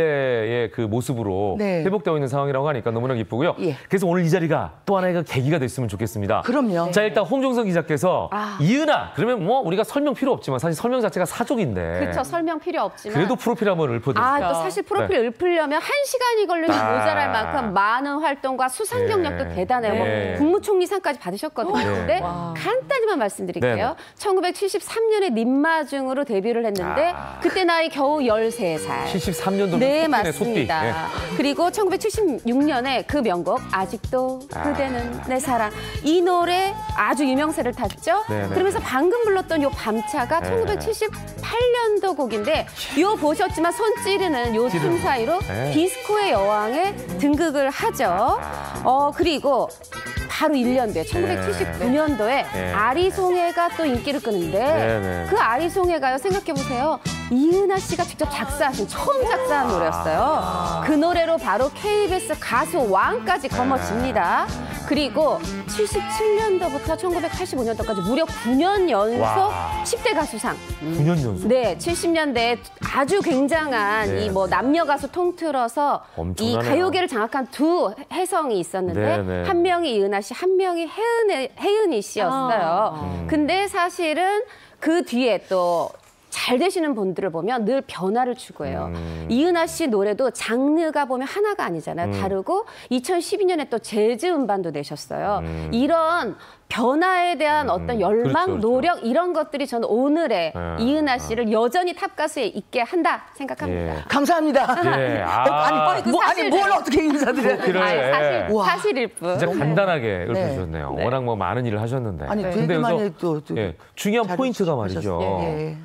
A: 원래의 그 모습으로
I: 네.
A: 회복되고 있는 상황이라고 하니까 너무나 기쁘고요.
I: 예.
A: 그래서 오늘 이 자리가 또 하나의 그 계기가 됐으면 좋겠습니다.
I: 그럼요.
A: 자 일단 홍종석 기자께서 이은하 그러면 뭐 우리가 설명 필요 없지만 사실 설명 자체가 사족인데
F: 그렇죠. 설명 필요 없지만.
A: 그래도 프로필 한번 읊어드릴게요.
F: 아, 또 사실 프로필 읊으려면 한 시간이 걸리는
A: 아.
F: 모자랄 만큼 많은 활동과 수상 경력도
A: 예.
F: 대단해요. 뭐
A: 예.
F: 국무총리상까지 받으셨거든요.
A: 예.
F: 근데 간단히만 말씀드릴게요.
A: 네네.
F: 천구백칠십삼 년에 님마중으로 데뷔를 했는데
A: 아.
F: 그때 나이 겨우 열세 살.
A: 칠십삼 년도
F: 네,
A: 소띠네,
F: 맞습니다.
A: 소띠. 예.
F: 그리고 천구백칠십육 년에 그 명곡 아직도 그대는 내 사랑 이 노래 아주 유명세를 탔죠.
A: 네네.
F: 그러면서 방금 불렀던 요 밤차가
A: 네.
F: 천구백칠십팔 년도 곡인데 요 보셨지만 손 찌르는 요 춤 사이로
A: 네.
F: 디스코의 여왕에 등극을 하죠. 어 그리고 바로 일 년 뒤에 천구백칠십구 년도에
A: 네.
F: 아리송해가 또 인기를 끄는데
A: 네네.
F: 그 아리송해가요 생각해보세요. 이은하 씨가 직접 작사하신 처음 작사한 노래였어요. 그 노래로 바로 케이비에스 가수 왕까지 거머쥡니다. 그리고 칠십칠 년도부터 천구백팔십오 년도까지 무려 구 년 연속
A: 와.
F: 십 대 가수상.
A: 구 년 연속.
F: 네, 칠십 년대에 아주 굉장한
A: 네.
F: 이 뭐 남녀 가수 통틀어서 이
A: 엄청나네요.
F: 가요계를 장악한 두 혜성이 있었는데
A: 네, 네.
F: 한 명이 이은하 씨, 한 명이 혜은의, 혜은이 씨였어요.
A: 음.
F: 근데 사실은 그 뒤에 또 잘 되시는 분들을 보면 늘 변화를 추구해요.
A: 음.
F: 이은하 씨 노래도 장르가 보면 하나가 아니잖아요.
A: 음.
F: 다르고 이천십이 년에 또 재즈 음반도 내셨어요.
A: 음.
F: 이런 변화에 대한
A: 음.
F: 어떤 열망,
A: 그렇죠, 그렇죠.
F: 노력 이런 것들이 저는 오늘의
A: 아,
F: 이은하 씨를 여전히 탑 가수에 있게 한다 생각합니다.
A: 예.
I: 감사합니다.
A: 예.
I: 어,
A: 아.
I: 아니, 뭐, 아니 뭘 어떻게 인사드려요?
A: 그래.
F: 아니, 사실,
I: 우와.
F: 사실일 뿐.
A: 진짜 간단하게
I: 네.
A: 읊어주셨네요. 워낙 뭐 많은 일을 하셨는데.
I: 아니, 되게
A: 근데
I: 많이
A: 여기서
I: 또- 또
A: 예, 중요한
I: 잘
A: 포인트가 말이죠.
I: 하셨어요. 예.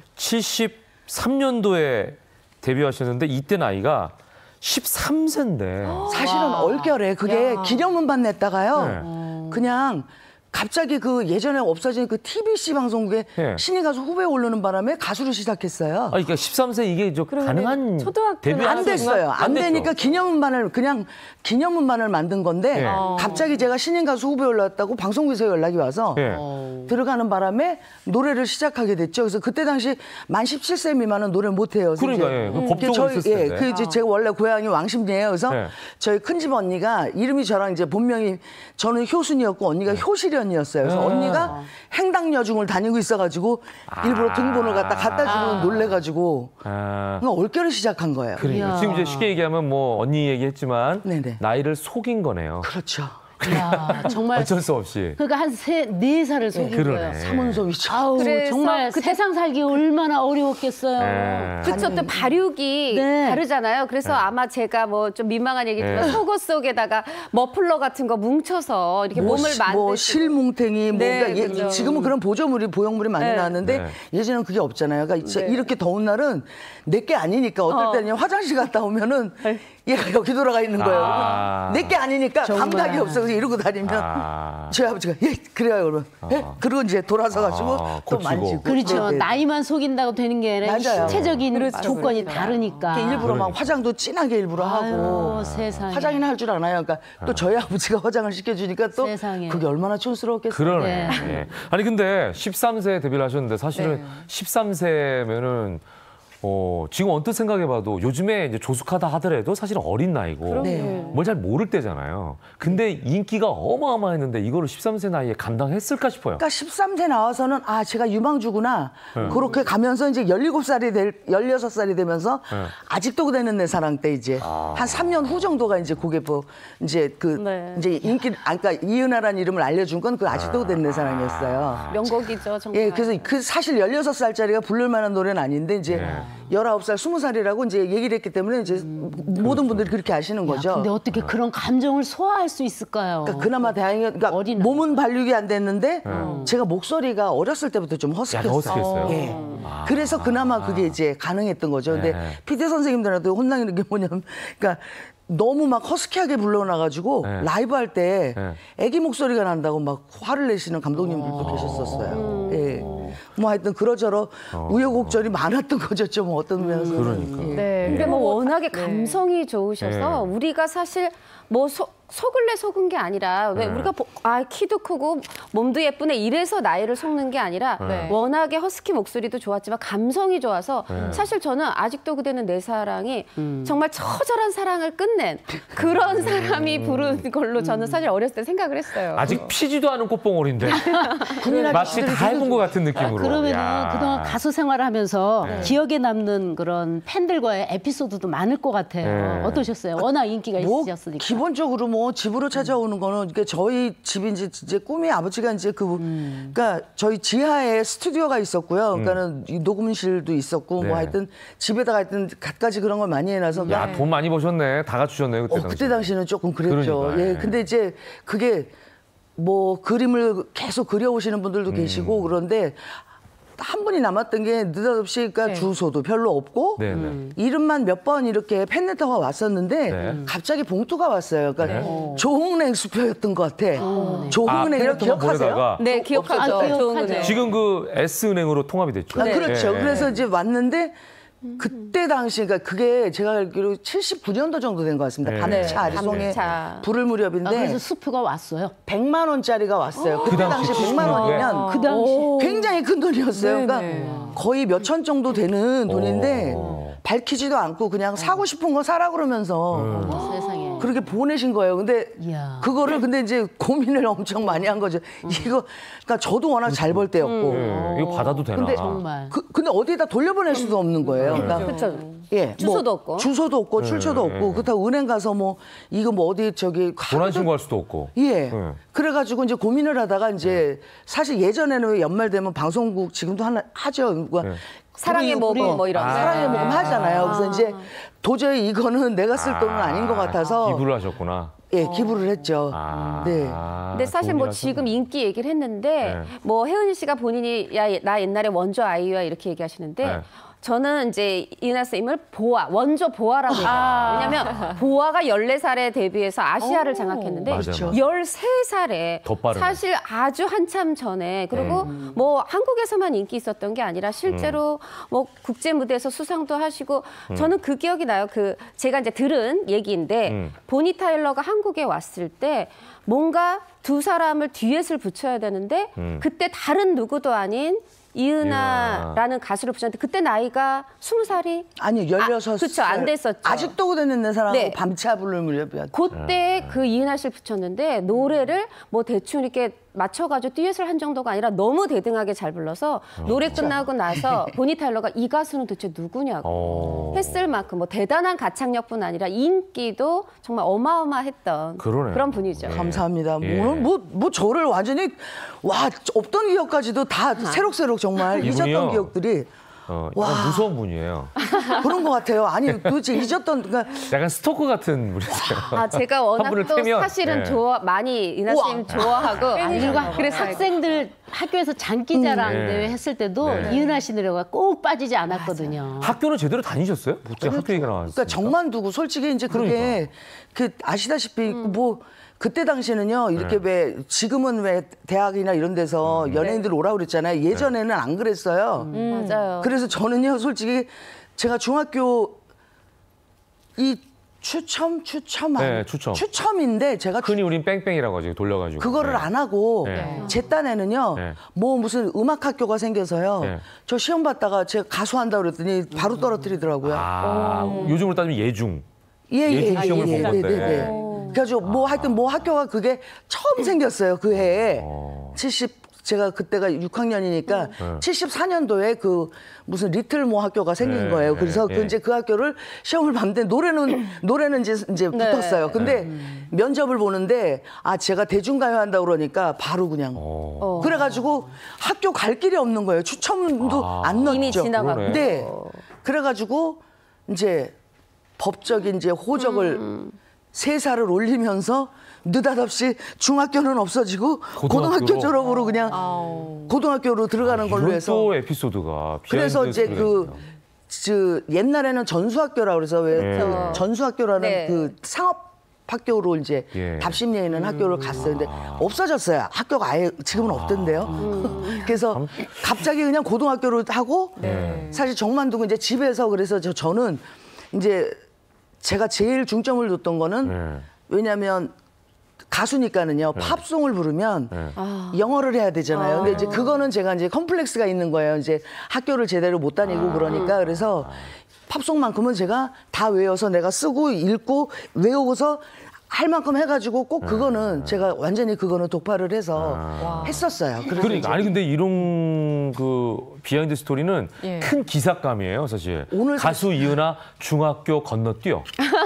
A: 칠십삼 년도에 데뷔하셨는데 이때 나이가 십삼 세인데.
I: 사실은 얼결에 그게
B: 야.
I: 기념음반 냈다가요.
A: 네.
I: 그냥 갑자기 그 예전에 없어진 그 티비씨 방송국에
A: 네.
I: 신인 가수 후배에 오르는 바람에 가수를 시작했어요.
A: 아, 그러니까 십삼 세 이게 저 가능한
B: 초등학교
A: 데뷔
I: 안 됐어요. 안, 안 되니까 기념음반을 그냥 기념음반을 만든 건데
A: 네.
I: 갑자기 제가 신인 가수 후배에 올랐다고 방송국에서 연락이 와서
A: 네.
I: 들어가는 바람에 노래를 시작하게 됐죠. 그래서 그때 당시 만 십칠 세 미만은 노래를 못 해요.
A: 그러니까 예, 그 법적으로
I: 저희
A: 있었을
I: 예,
A: 텐데.
I: 그 이제 제가 원래 고향이 왕십리예요. 그래서
A: 네.
I: 저희 큰집 언니가 이름이 저랑 이제 본명이 저는 효순이었고 언니가 효실연이었어요. 그래서
A: 네.
I: 언니가 행당여중을 다니고 있어가지고 일부러 등본을 갖다 갖다 주면 놀래가지고
A: 아.
I: 그냥 올겨를 시작한 거예요.
A: 그러니까 지금 이제 쉽게 얘기하면 뭐 언니 얘기했지만
I: 네네.
A: 나이를 속인 거네요.
I: 그렇죠.
J: 야, 정말
A: 어쩔 수 없이.
J: 그러니까 한 세 네 살을 속인
A: 그러네.
J: 거예요.
I: 사문소이죠.
J: 아우
B: 그래서
J: 정말
B: 그때-
J: 세상 살기 얼마나 어려웠겠어요.
A: 네.
B: 그쵸, 또 발육이
J: 네.
B: 다르잖아요. 그래서 아마 제가 뭐 좀 민망한 얘기지만
A: 네.
B: 속옷 속에다가 머플러 같은 거 뭉쳐서 이렇게
I: 뭐,
B: 몸을
I: 시-
B: 만드시고.
I: 뭐 실뭉탱이 뭐
B: 네,
I: 그러니까 예-
B: 그죠.
I: 지금은 그런 보조물이 보형물이 많이
B: 네.
I: 나왔는데
A: 네.
I: 예전에는 그게 없잖아요. 그러니까 진짜
B: 네.
I: 이렇게 더운 날은 내게 아니니까 어떨
B: 어.
I: 때는 화장실 갔다 오면은 얘가 여기 돌아가 있는 거예요.
A: 아.
I: 내게 아니니까 감각이 없어. 그래서 이러고 다니면
A: 아.
I: 저희 아버지가 예 그래요 그러면 예 그리고 이제 돌아서 가지고
A: 아,
I: 또
A: 고치고.
I: 만지고
J: 그렇죠.
I: 네, 네.
J: 나이만 속인다고 되는 게 아니라
I: 맞아요.
J: 신체적인 조건이 다르니까.
I: 이렇게 일부러 막
A: 그러니까.
I: 화장도 진하게 일부러 하고
J: 아유, 세상에.
I: 화장이나 할 줄 아나요. 그러니까 또 저희 아버지가 화장을 시켜주니까 또
J: 세상에.
I: 그게 얼마나 촌스러웠겠어요.
A: 그러네.
J: 네.
A: 예. 아니 근데 십삼 세 데뷔를 하셨는데 사실은 십삼 세면은 어, 지금 언뜻 생각해봐도 요즘에 이제 조숙하다 하더라도 사실은 어린 나이고
I: 네.
A: 뭘 잘 모를 때잖아요. 근데 인기가 어마어마했는데 이거를 십삼 세 나이에 감당했을까 싶어요.
I: 그러니까 십삼 세 나와서는 아 제가 유망주구나
A: 네.
I: 그렇게 가면서 이제 열일곱 살이 될 열여섯 살이 되면서
A: 네.
I: 아직도 그대는 내 사랑 때 이제
A: 아.
I: 한 삼 년 후 정도가 이제 그게 뭐 이제 그
B: 네.
I: 이제 인기 아 그러니까 이은하라는 이름을 알려준 건 그 아직도 그대는 내 사랑이었어요.
B: 명곡이죠, 정말.
I: 예, 그래서 그 사실 열여섯 살짜리가 부를 만한 노래는 아닌데 이제
A: 네.
I: 열아홉 살, 스무 살이라고 이제 얘기를 했기 때문에 이제 모든 분들이 그렇게 아시는 거죠.
J: 근데 어떻게 그런 감정을 소화할 수 있을까요?
I: 그러니까 그나마 다행히 그러니까
J: 어린
I: 몸은 발육이 안 됐는데 제가 목소리가 어렸을 때부터 좀
A: 약간
I: 허스키했어요.
A: 허스키했어요?
I: 예. 그래서 그나마 그게 이제 가능했던 거죠. 근데
A: 네.
I: 피디 선생님들한테 혼나는 게 뭐냐면 그러니까 너무 막 허스키하게 불러놔가지고
A: 네.
I: 라이브 할 때
A: 네.
I: 애기 목소리가 난다고 막 화를 내시는 감독님들도 계셨었어요. 예. 뭐 하여튼 그러저러 우여곡절이 많았던 거죠. 좀 어떤 면에서.
A: 그러니까.
B: 네, 근데 뭐 워낙에 감성이 좋으셔서
A: 네.
B: 우리가 사실 뭐 소, 속을래 속은 게 아니라 왜
A: 네.
B: 우리가 보- 아 키도 크고 몸도 예쁘네 이래서 나이를 속는 게 아니라
A: 네.
B: 워낙에 허스키 목소리도 좋았지만 감성이 좋아서
A: 네.
B: 사실 저는 아직도 그대는 내 사랑이 정말 처절한 사랑을 끝낸 그런 사람이 부른 걸로 저는 사실 어렸을 때 생각을 했어요.
A: 아직 피지도 않은 꽃봉오리인데
I: 군인
A: 마치
I: 아저씨들이
A: 다 해본 것 같은 느낌으로.
J: 그러면은
A: 야.
J: 그동안 가수 생활을 하면서
A: 네.
J: 기억에 남는 그런 팬들과의 에피소드도 많을 것 같아요.
A: 네.
J: 어떠셨어요? 워낙 인기가
I: 뭐
J: 있으셨으니까.
I: 기본적으로 뭐 집으로 찾아오는 거는 이게 저희 집이 이제 진짜 꿈이 아버지가 이제 그 그러니까 저희 지하에 스튜디오가 있었고요. 그러니까는 이 녹음실도 있었고
A: 네.
I: 뭐 하여튼 집에다가 하여튼 갖가지 그런 걸 많이 해놔서
A: 야, 돈 많이 버셨네. 다 갖추셨네, 그때
I: 어,
A: 당시.
I: 그때 당시는 조금 그랬죠.
A: 그러니까,
I: 예.
A: 예.
I: 근데 이제 그게 뭐 그림을 계속 그려오시는 분들도
A: 음.
I: 계시고 그런데 한 분이 남았던 게 느닷없이 그러니까 주소도 별로 없고
A: 네, 네.
I: 이름만 몇 번 이렇게 팬레터가 왔었는데
A: 네.
I: 갑자기 봉투가 왔어요. 그러니까
A: 네.
I: 조흥은행 수표였던 것 같아.
A: 아,
I: 조흥은행이라고
A: 팬레터만
I: 기억하세요?
A: 보내다가
B: 네, 기억하죠.
J: 아, 기억하죠.
B: 좋은 거죠.
A: 지금 그 S은행으로 통합이 됐죠.
I: 아, 그렇죠.
A: 예, 예.
I: 그래서 이제 왔는데 그때 당시 그러니까 그게 제가 알기로 칠십구 년도 정도 된 것 같습니다.
A: 네.
I: 밤차
B: 네,
I: 아리송에
B: 밤차.
I: 부를
J: 아,
I: 무렵인데
J: 그래서 수표가 왔어요.
I: 백만 원짜리가 왔어요. 그때
A: 그 당시
I: 당시 백만
A: 칠십구 년도에?
I: 원이면
J: 그 당시
I: 굉장히 큰 돈이었어요.
B: 네네.
I: 그러니까 거의 몇 천 정도 되는 돈인데
A: 오.
I: 밝히지도 않고 그냥 사고 싶은 거 사라 그러면서
J: 어, 세상에.
I: 그렇게 보내신 거예요. 근데
J: 이야.
I: 그거를 근데 이제 고민을 엄청 많이 한 거죠. 이거 그러니까 저도 워낙 잘 벌 때였고.
A: 예, 이거 받아도 되나?
I: 근데
J: 정말.
I: 그, 근데 어디에다 돌려보낼 수도 없는 거예요. 그러니까
B: 그렇죠.
I: 예,
B: 주소도
I: 뭐
B: 없고.
I: 주소도 없고 출처도
A: 네,
I: 없고
A: 네.
I: 그렇다고 은행 가서 뭐 이거 뭐 어디 저기
A: 도난 신고할 수도 없고.
I: 예.
A: 네.
I: 그래가지고 이제 고민을 하다가 이제 사실 예전에는 왜 연말 되면 방송국 지금도 하나 하죠. 그러니까
A: 네.
B: 사랑의
I: 우리-
B: 모금
I: 우리
B: 뭐 이런 거.
I: 사랑의 모금 하잖아요. 그래서 이제 도저히 이거는 내가 쓸 돈은
A: 아,
I: 아닌 것 같아서
A: 기부를 하셨구나.
I: 예 기부를 했죠.
A: 아,
I: 네.
B: 근데 사실 뭐
A: 돈이라서.
B: 지금 인기 얘기를 했는데
A: 네.
B: 뭐 혜은이 씨가 본인이 야 나 옛날에 원조 아이유야 이렇게 얘기하시는데
A: 네.
F: 저는 이제 이은하 선생님을 보아, 원조 보아라고 해요. 아. 왜냐하면 보아가 열네 살에 데뷔해서 아시아를 장악했는데
A: 맞아요.
F: 열세 살에 사실 아주 한참 전에 그리고 네. 뭐 한국에서만 인기 있었던 게 아니라 실제로 음. 뭐 국제 무대에서 수상도 하시고 음. 저는 그 기억이 나요. 그 제가 이제 들은 얘기인데 음. 보니 타일러가 한국에 왔을 때 뭔가 두 사람을 듀엣을 붙여야 되는데 음. 그때 다른 누구도 아닌 이은하라는 이야. 가수를 붙였는데 그때 나이가 스무 살이
I: 아니 열여섯 살.
F: 아, 그렇죠. 안 됐었죠.
I: 아직도 그대는 내 사람하고 네. 밤차 부를 무렵이야.
F: 그때 네. 그 이은하 씨를 붙였는데 노래를 뭐 대충 이렇게 맞춰가지고 듀엣을 한 정도가 아니라 너무 대등하게 잘 불러서 어, 노래 끝나고 나서 보니 타일러가 이 가수는 도대체 누구냐고 오. 했을 만큼 뭐 대단한 가창력뿐 아니라 인기도 정말 어마어마했던
A: 그러네요.
F: 그런 분이죠.
I: 예. 감사합니다.
A: 예.
I: 뭐, 뭐, 뭐 저를 완전히 와 없던 기억까지도 다 새록새록 정말 잊었던 기억들이.
A: 어, 약간 무서운 분이에요.
I: 그런 것 같아요. 아니 도대체 잊었던 그러니까
A: 약간 스토커 같은 분이세요.
F: 아 제가 워낙 또 태면, 사실은 네. 좋아 많이 이은하 선생님 좋아하고
J: 그리고 그래서 학생들 학교에서 장기자랑 음. 대회 했을 때도 네. 이은하 씨 노래가 꼭 빠지지 않았거든요.
A: 맞아요. 학교는 제대로 다니셨어요? 제가 학교 얘기가 나왔어요.
I: 그러니까 정만 두고 솔직히 이제 그게 그러니까. 그 아시다시피 음. 뭐. 그때 당시에는요 이렇게 네. 왜 지금은 왜 대학이나 이런 데서 음. 연예인들 오라고 그랬잖아요. 예전에는 안 그랬어요.
F: 음. 맞아요.
I: 그래서 저는요 솔직히 제가 중학교 이 추첨 추첨
A: 네, 추첨.
I: 추첨인데 제가
A: 흔히 우린 뺑뺑이라고 하죠. 돌려가지고
I: 그거를
A: 네.
I: 안 하고
A: 네.
I: 제 딴에는요 네. 뭐 무슨 음악 학교가 생겨서요. 네. 저 시험 봤다가 제가 가수한다 그랬더니 바로 떨어뜨리더라고요.
A: 아, 요즘으로 따지면 예중.
I: 예,
A: 예중
I: 예,
A: 시험을
I: 예,
A: 본 건데.
I: 네, 네, 네. 그래가지고 뭐 하여튼 뭐 학교가 그게 처음 생겼어요 그 해에 어. 칠십 제가 그때가 육 학년이니까 네. 칠십사 년도에 그 무슨 리틀 모 학교가 생긴 네, 거예요. 그래서 네, 그 이제 그 학교를 시험을 봤는데 노래는 노래는 이제 이제 네. 붙었어요. 근데 네. 면접을 보는데 아 제가 대중가요 한다 그러니까 바로 그냥 어. 그래가지고 학교 갈 길이 없는 거예요. 추첨도 아. 안 넣었죠.
F: 이미 지나가고.
I: 네. 그래가지고 이제 법적인 이제 호적을 음. 세 살을 올리면서 느닷없이 중학교는 없어지고 고등학교로. 고등학교 졸업으로 그냥 아우. 고등학교로 들어가는 아, 걸로 해서
A: 또 에피소드가
I: 그래서 이제 그, 그 옛날에는 전수학교라고 그래서 왜 네. 그 전수학교라는 네. 그 상업 학교로 이제 예. 답심리에 있는 음. 학교를 갔어요. 근데 아. 없어졌어요. 학교가 아예 지금은 아. 없던데요. 음. 그래서 갑자기 그냥 고등학교를 하고 네. 사실 정만두고 이제 집에서 그래서 저 저는 이제 제가 제일 중점을 뒀던 거는 네. 왜냐하면 가수니까는요 네. 팝송을 부르면 네. 영어를 해야 되잖아요. 아. 근데 이제 그거는 제가 이제 컴플렉스가 있는 거예요. 이제 학교를 제대로 못 다니고 아. 그러니까 그래서 팝송만큼은 제가 다 외워서 내가 쓰고 읽고 외우고서 할 만큼 해가지고 꼭 그거는 네. 제가 완전히 그거는 독파를 해서 아. 했었어요.
A: 그러니까 아니 근데 이런 그 비하인드 스토리는 예. 큰 기사감이에요, 사실. 오늘 가수 이은하 중학교 건너뛰어.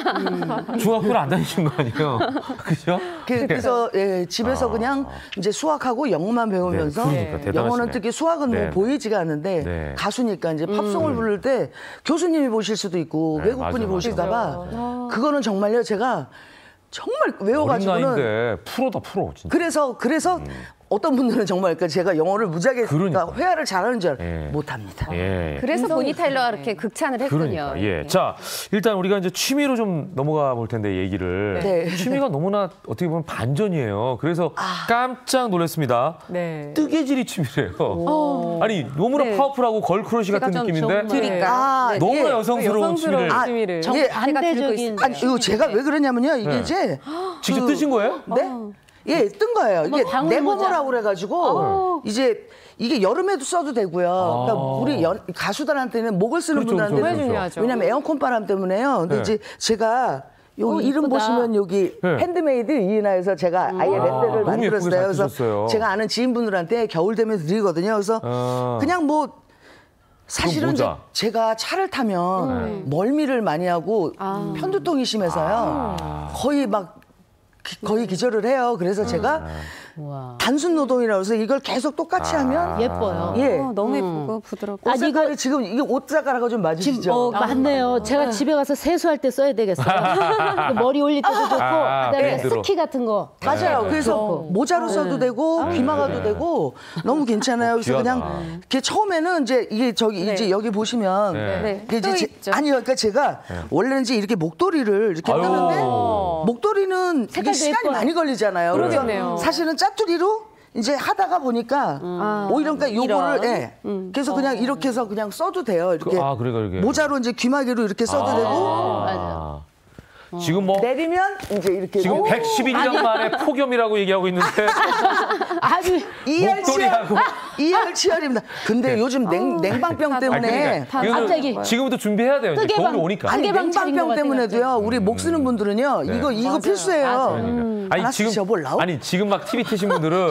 A: 음. 중학교를 안 다니신 거 아니에요, 그죠?
I: 그, 그래서 예, 집에서 아. 그냥 이제 수학하고 영어만 배우면서
A: 네, 그러니까
I: 영어는 특히 수학은 네. 뭐 보이지가 않는데 네. 가수니까 이제 팝송을 음. 부를 때 교수님이 보실 수도 있고 네, 외국분이 맞아, 보실까봐 맞아. 그거는 정말요 제가. 정말 외워가지고는
A: 어린 나이인데 프로다 프로 진짜.
I: 그래서 그래서 음. 어떤 분들은 정말 그러니까 제가 영어를 무지하게 그러니까 회화를 잘하는 줄 예. 못합니다.
F: 예. 그래서 보니 타일러가 이렇게 극찬을 했군요.
A: 그러니까, 예. 자 일단 우리가 이제 취미로 좀 넘어가 볼 텐데 얘기를 네. 취미가 너무나 어떻게 보면 반전이에요. 그래서 아. 깜짝 놀랐습니다. 네. 뜨개질이 취미래요. 오. 아니 너무나 네. 파워풀하고 걸크러쉬 같은 느낌인데
F: 그러니까
I: 아,
A: 너무나
I: 예.
A: 여성스러운 취미를.
I: 아,
J: 취미를. 예.
I: 반대적인. 아니 이거 제가 왜 그러냐면요. 이게 네. 이제
A: 직접
I: 그,
A: 뜨신 거예요?
I: 네. 예, 뜬 거예요. 이게 네버버라고 그래가지고 어. 이제 이게 여름에도 써도 되고요. 아. 그러니까 우리 연, 가수들한테는 목을 쓰는 그렇죠, 분들한테는
F: 그렇죠, 그렇죠.
I: 왜냐하면 에어컨 바람 때문에요. 근데 네. 이제 제가 여기 오, 이름 이쁘다. 보시면 여기 네. 핸드메이드 이은하에서 제가 아예 랜드를 아, 만들었어요. 그래서 제가 아는 지인분들한테 겨울 되면 드리거든요. 그래서 아. 그냥 뭐 사실은 이제 제가 차를 타면 음. 멀미를 많이 하고 아. 편두통이 심해서요. 아. 거의 막 기, 거의 기절을 해요. 그래서 제가
J: 와.
I: 단순 노동이라고 해서 이걸 계속 똑같이
A: 아.
I: 하면
J: 예뻐요.
I: 예.
B: 어, 너무 예쁘고 부드럽고.
I: 옷 색깔이 지금 이게 옷 색깔하고 좀 맞으시죠?
J: 어, 맞네요. 제가 집에 가서 세수할 때 써야 되겠어요. 머리 올릴 때도 좋고,
A: 아,
J: 그다음에
A: 밴드로.
J: 스키 같은 거.
I: 맞아요. 그래서
J: 좋고.
I: 모자로 써도 되고 귀마가도 되고 너무 괜찮아요. 그래서
A: 귀하다.
I: 그냥 이게 처음에는 이제 이게 저기
B: 네.
I: 이제 여기 보시면
A: 네.
B: 네.
I: 이게
B: 또
I: 이제
B: 있죠.
I: 제, 아니요, 그러니까 제가 원래는 이제 이렇게 목도리를 이렇게
A: 아유.
I: 뜨는데 목도리는 이게
J: 색깔도
I: 시간이
J: 예뻐요.
I: 많이 걸리잖아요. 그래서
B: 그러겠네요.
I: 사실은 짜투리로 이제 하다가 보니까 오히려 그러니까 요거를
B: 이런.
I: 예. 그래서 그냥 이렇게 해서 그냥 써도 돼요. 이렇게
A: 아, 그래, 그래.
I: 모자로 이제 귀마개로 이렇게 써도 되고
A: 아. 지금 뭐
I: 내리면 이제 이렇게
A: 지금 백십일 년 만에 폭염이라고 얘기하고 있는데
J: 아주
I: 이열치열
A: 목도리하고.
I: 이열치열입니다. 근데 요즘 냉, 냉방병 때문에
A: 그러니까 이거는
J: 갑자기.
A: 지금부터 준비해야 돼요. 이제
J: 뜨개방.
A: 겨울이 오니까.
I: 아니
J: 뜨개방 차린 것
I: 냉방병
J: 같아,
I: 때문에도요. 우리 목 쓰는 분들은요.
A: 네.
I: 이거 이거 필수예요.
A: 그러니까. 아니
I: 하나씩
A: 지금
I: 접을라고?
A: 아니 지금 막 티비 트신 분들은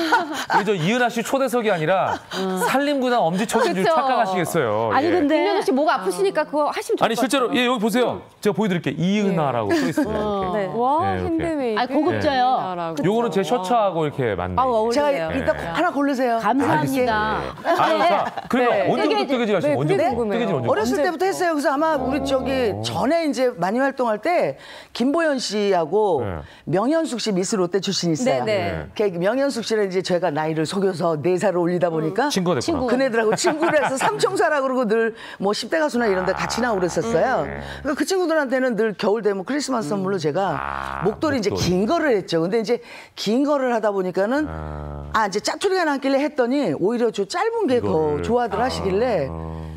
A: 우리 저 이은하 씨 초대석이 아니라 산림구단 엄지척인 줄
F: 그쵸.
A: 착각하시겠어요.
J: 아니
A: 예.
J: 근데
F: 김연우 씨 목 아프시니까 그거 하시면 좋을
A: 아니
F: 것
A: 실제로
F: 같아요.
A: 예 여기 보세요. 제가 보여드릴게요. 이은하라고 써 있어요. 이렇게.
B: 네. 와,
A: 네, 이렇게.
B: 핸드메이드.
J: 아, 고급져요.
A: 요거는 제 셔츠하고 이렇게 맞네.
F: 아, 어울리네요.
I: 제가 일단 하나 고르세요.
J: 감사합니다.
A: 아유, 자, 그러면
B: 네.
A: 언제부터 뜨개질 하시고
B: 네, 그게
A: 언제부터
B: 궁금해요.
A: 뜨개질 언제?
I: 어렸을 때부터 했어요. 그래서 아마 우리 저기 전에 이제 많이 활동할 때 김보연 씨하고
A: 네.
I: 명현숙 씨 미스 롯데 출신 있어요.
B: 네,
I: 그 명현숙 씨는 이제 제가 나이를 속여서 네 살을 올리다 보니까
A: 친구가 됐구나.
I: 그네들하고 친구를 해서 삼총사라 그러고 늘 뭐 십 대 가수나 이런 데 같이 나오고 그랬었어요. 그러니까 그 친구들한테는 늘 겨울 되면 크리스마스 선물로 제가
A: 아,
I: 목도리 이제
A: 목도리.
I: 긴 거를 했죠. 근데 이제 긴 거를 하다 보니까는 아, 이제 짜투리가 남길래 했더니 오히려 저 짧은 게 더
A: 이거를.
I: 좋아들 하시길래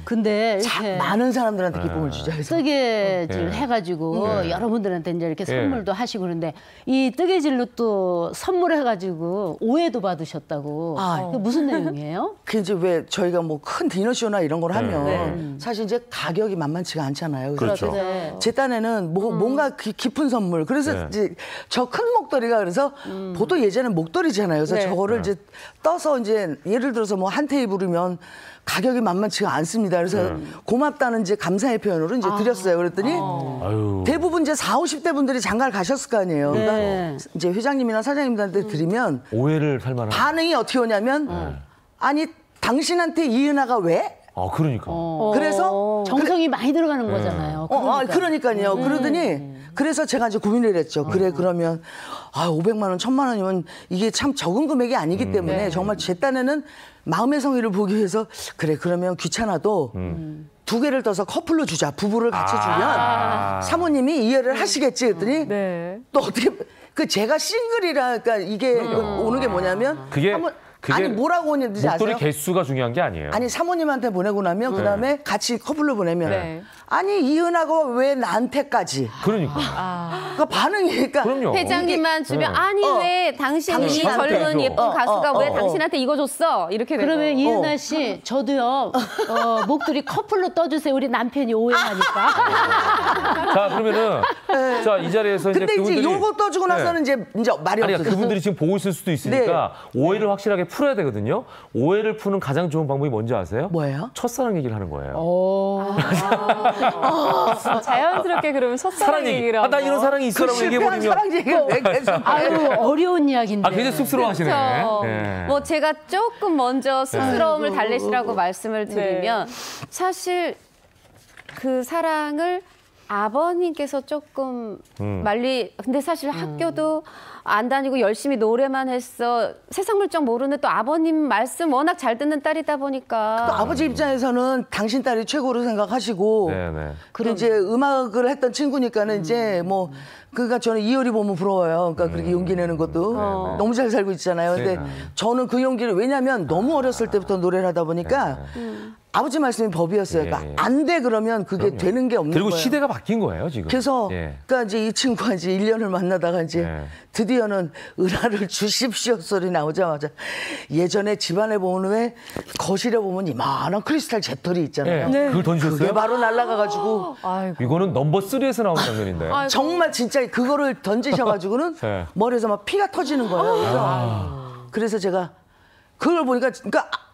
J: 근데
I: 참
J: 이렇게
I: 많은 사람들한테 기쁨을 주죠. 그래서
J: 뜨개질
A: 네.
J: 해가지고
A: 네.
J: 여러분들한테 이제 이렇게
A: 네.
J: 선물도 하시고 그런데 이 뜨개질로 또 선물해가지고 오해도 받으셨다고.
I: 아.
J: 그게 무슨 내용이에요?
I: 그 이제 왜 저희가 뭐 큰 디너쇼나 이런 걸 하면
A: 네.
I: 사실 이제 가격이 만만치가 않잖아요. 그래서
A: 그렇죠.
J: 네.
I: 제 딴에는 뭐 뭔가 기- 깊은 선물. 그래서
A: 네.
I: 이제 저 큰 목도리가 그래서 보통 예전엔 목도리잖아요. 그래서
B: 네.
I: 저거를 이제 떠서 이제 예를 들어서 뭐 한 테이블이면 가격이 만만치가 않습니다. 그래서 고맙다는 이제 감사의 표현으로 이제 드렸어요. 그랬더니
A: 아유.
I: 대부분 이제 사오십 대 분들이 장가를 가셨을 거 아니에요. 그러니까
J: 네.
I: 이제 회장님이나 사장님들한테 드리면
A: 오해를 살 만한.
I: 반응이 어떻게 오냐면 아니 당신한테 이은하가 왜?
A: 아 그러니까.
I: 그래서
J: 정성이 많이 들어가는 거잖아요.
I: 어, 아,
J: 그러니까.
I: 그러니까요. 그러더니 그래서 제가 이제 고민을 했죠. 그래 그러면 아 오백만 원, 천만 원이면 이게 참 적은 금액이 아니기 때문에 정말 제 딴에는 마음의 성의를 보기 위해서 그래 그러면 귀찮아도 두 개를 떠서 커플로 주자. 부부를 같이
A: 아.
I: 주면 사모님이 이해를 하시겠지. 그랬더니
B: 네.
I: 또 어떻게 그 제가 싱글이라 그러니까 이게 오는 게 뭐냐면
A: 그게
I: 한번-
A: 그게
I: 아니 뭐라고 오는지
A: 목도리
I: 아세요?
A: 개수가 중요한 게 아니에요.
I: 아니 사모님한테 보내고 나면 그다음에 같이 커플로 보내면
B: 네.
I: 아니 이은하가 왜 나한테까지
A: 그러니까.
I: 그 반응이니까
A: 그럼요.
F: 회장님만 주면
A: 네.
F: 아니
I: 어.
F: 왜 당신이
A: 당신한테
F: 젊은
A: 줘.
F: 예쁜
I: 어,
F: 가수가
I: 어,
F: 왜
I: 어,
F: 당신한테 이거 줬어? 이렇게 되고.
J: 그러면 이은하 씨, 저도요, 어, 목도리 커플로 떠주세요. 우리 남편이 오해하니까.
A: 자 그러면은 자 이 자리에서 이제
I: 근데 이제
A: 그분들이
I: 요거 떠주고 나서는 이제 이제 말이
A: 아니
I: 없어요.
A: 그분들이 지금 보고 있을 수도 있으니까 오해를 확실하게 풀어야 되거든요. 오해를 푸는 가장 좋은 방법이 뭔지 아세요?
I: 뭐예요?
A: 첫사랑 얘기를 하는 거예요.
B: 자연스럽게 그러면
A: 사랑
B: 첫사랑
A: 얘기.
B: 얘기를
A: 아, 나
B: 하고.
A: 이런 사랑이
I: 그
A: 있어라고
I: 실패한
A: 얘기해버리면.
I: 사랑 얘기를 왜 계속
J: 아유, 어려운 이야기인데.
A: 아, 굉장히 쑥스러워하시네.
F: 그렇죠.
A: 예.
F: 뭐 제가 조금 먼저 쑥스러움을 달래시라고 말씀을 드리면 사실 그 사랑을 아버님께서 조금
A: 음.
F: 말리 근데 사실 학교도 안 다니고 열심히 노래만 했어. 세상 물정 모르는 또 아버님 말씀 워낙 잘 듣는 딸이다 보니까
I: 또 아버지 입장에서는 당신 딸이 최고로 생각하시고
A: 네네.
I: 그 이제 음악을 했던 친구니까는 이제 뭐 그러니까 저는 이효리 보면 부러워요. 그러니까 그렇게 용기 내는 것도 너무 잘 살고 있잖아요. 근데
A: 네.
I: 저는 그 용기를 왜냐하면 너무 어렸을 때부터 노래를 하다 보니까 아버지 말씀이 법이었어요. 그러니까
A: 예.
I: 안 돼 그러면 그게
A: 그럼요.
I: 되는 게 없는
A: 그리고
I: 거예요.
A: 시대가 바뀐 거예요 지금.
I: 그래서
A: 예.
I: 그러니까 이제 이 친구가 이제 일 년을 만나다가 이제
A: 네.
I: 드디어는 은하를 주십시오 소리 나오자마자 예전에 집안에 보면 왜 거실에 보면 이만한 크리스탈 재떨이 있잖아요.
A: 예. 그걸 던지셨어요?
I: 그게 바로 날아가가지고
A: 이거는 넘버 쓰리에서 나온 장면인데.
I: 정말 진짜 그거를 던지셔가지고는
A: 네.
I: 머리에서 막 피가 터지는 거예요. 그래서, 그래서 제가 그걸 보니까 그러니까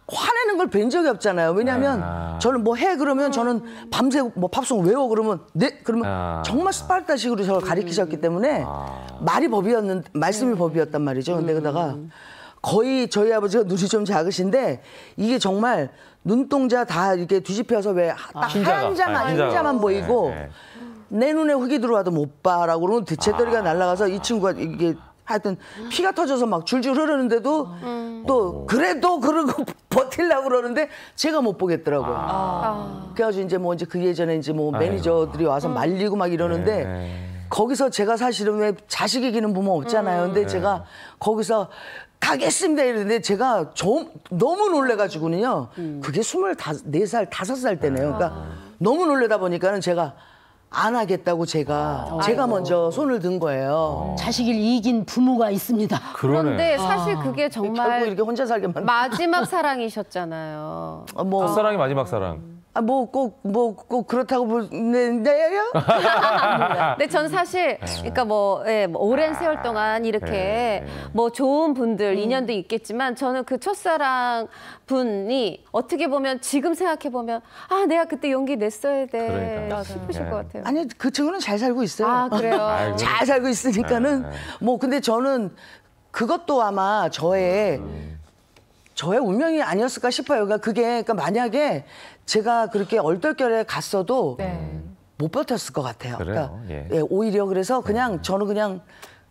I: 화내는 걸 뵌 적이 없잖아요. 왜냐하면
A: 아.
I: 저는 뭐 해 그러면 저는 밤새 뭐 팝송 외워 그러면 네 그러면
A: 아.
I: 정말 스파르타식으로 저를 가리키셨기 때문에
A: 아.
I: 말이 법이었는 말씀이 법이었단 말이죠. 근데 그러다가 거의 저희 아버지가 눈이 좀 작으신데 이게 정말 눈동자 다 이렇게 뒤집혀서 왜 딱
A: 흰자가.
I: 하얀 자만
A: 아, 흰자가.
I: 흰자만 보이고
A: 네, 네.
I: 내 눈에 흙이 들어와도 못 봐라고 그러면 대체떨이가 날아가서 이 친구가 이게 하여튼 피가 터져서 막 줄줄 흐르는데도
F: 음.
I: 또 그래도 그러고 버틸려고 그러는데 제가 못 보겠더라고요.
F: 아.
I: 그래가지고 이제 뭐 이제 그 예전에 이제 뭐 매니저들이 와서 말리고 막 이러는데
A: 네.
I: 거기서 제가 사실은 왜 자식 이기는 부모 없잖아요. 근데 제가 거기서 가겠습니다 이랬는데 제가 좀 너무 놀래가지고는요. 그게 스물네 살, 다섯 살 때네요. 그러니까 너무 놀래다 보니까는 제가 안 하겠다고 제가 제가 먼저 손을 든 거예요.
J: 자식을 이긴 부모가 있습니다.
A: 그러네.
F: 그런데 사실 그게
I: 결국
F: 정말
I: 이렇게 혼자 살게 만든.
F: 마지막 사랑이셨잖아요.
I: 어, 뭐,
A: 첫사랑이 마지막 사랑.
I: 아, 뭐, 꼭, 뭐, 꼭 그렇다고 보는데요?
F: 근데 전 사실 그러니까 뭐, 예, 뭐 오랜 세월 동안 이렇게
A: 네.
F: 뭐 좋은 분들 인연도 있겠지만 저는 그 첫사랑 분이 어떻게 보면 지금 생각해 보면 아 내가 그때 용기 냈어야 돼
A: 그러니까.
F: 싶으실
A: 네.
F: 것 같아요.
I: 아니, 그 친구는 잘 살고 있어요.
F: 아 그래요.
A: 아이고.
I: 잘 살고 있으니까는,
A: 네.
I: 뭐, 근데 저는 그것도 아마 저의, 저의 운명이 아니었을까 싶어요. 그러니까 그게, 그러니까 만약에 제가 그렇게 얼떨결에 갔어도
F: 네.
I: 못 버텼을 것 같아요.
A: 그래요?
I: 그러니까
A: 예.
I: 예, 오히려 그래서 그냥 저는 그냥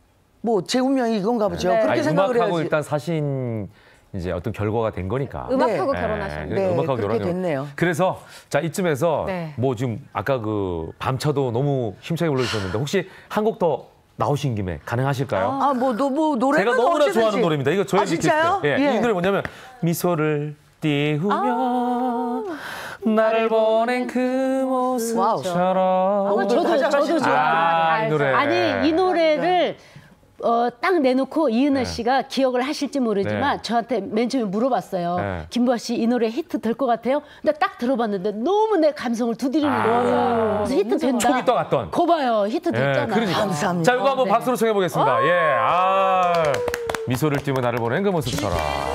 I: 뭐 제 운명이 이건가 보죠.
F: 네.
I: 그렇게
A: 아니,
I: 생각을
A: 음악하고
I: 해야지.
A: 일단 사신 이제 어떤 결과가 된 거니까.
F: 음악하고
I: 네.
F: 결혼하셨는데.
I: 네,
A: 음악하고
I: 그렇게
A: 결혼하고.
I: 됐네요.
A: 그래서 자 이쯤에서
F: 네.
A: 뭐 지금 아까 그 밤차도 너무 힘차게 불러주셨는데 혹시 한 곡 더 나오신 김에 가능하실까요?
I: 아, 뭐, 너, 뭐, 노래는
A: 제가 너무나
I: 어찌든지.
A: 좋아하는 노래입니다. 이거 저희
I: 아, 진짜요?
A: 예,
I: 예.
A: 이 노래 뭐냐면 미소를 띄우며
I: 아.
A: 나를 보낸 그 모습처럼.
J: 어, 저도 저도 좋아요.
A: 아, 이 노래.
J: 아니 이 노래를 어, 딱 내놓고 이은하 씨가 기억을 하실지 모르지만
A: 네.
J: 저한테 맨 처음에 물어봤어요.
A: 네.
J: 김보아 씨 이 노래 히트 될 것 같아요? 근데 딱 들어봤는데 너무 내 감성을 두드리는
A: 아.
J: 거예요. 그래서 히트 된다.
A: 촉이 떠갔던.
J: 거 봐요. 히트
A: 예,
J: 됐잖아요.
A: 그러니까.
I: 감사합니다.
A: 자, 이거 한번
J: 네.
A: 박수로 청해 보겠습니다. 예, 아 미소를 띄우며 나를 보낸 그 모습처럼.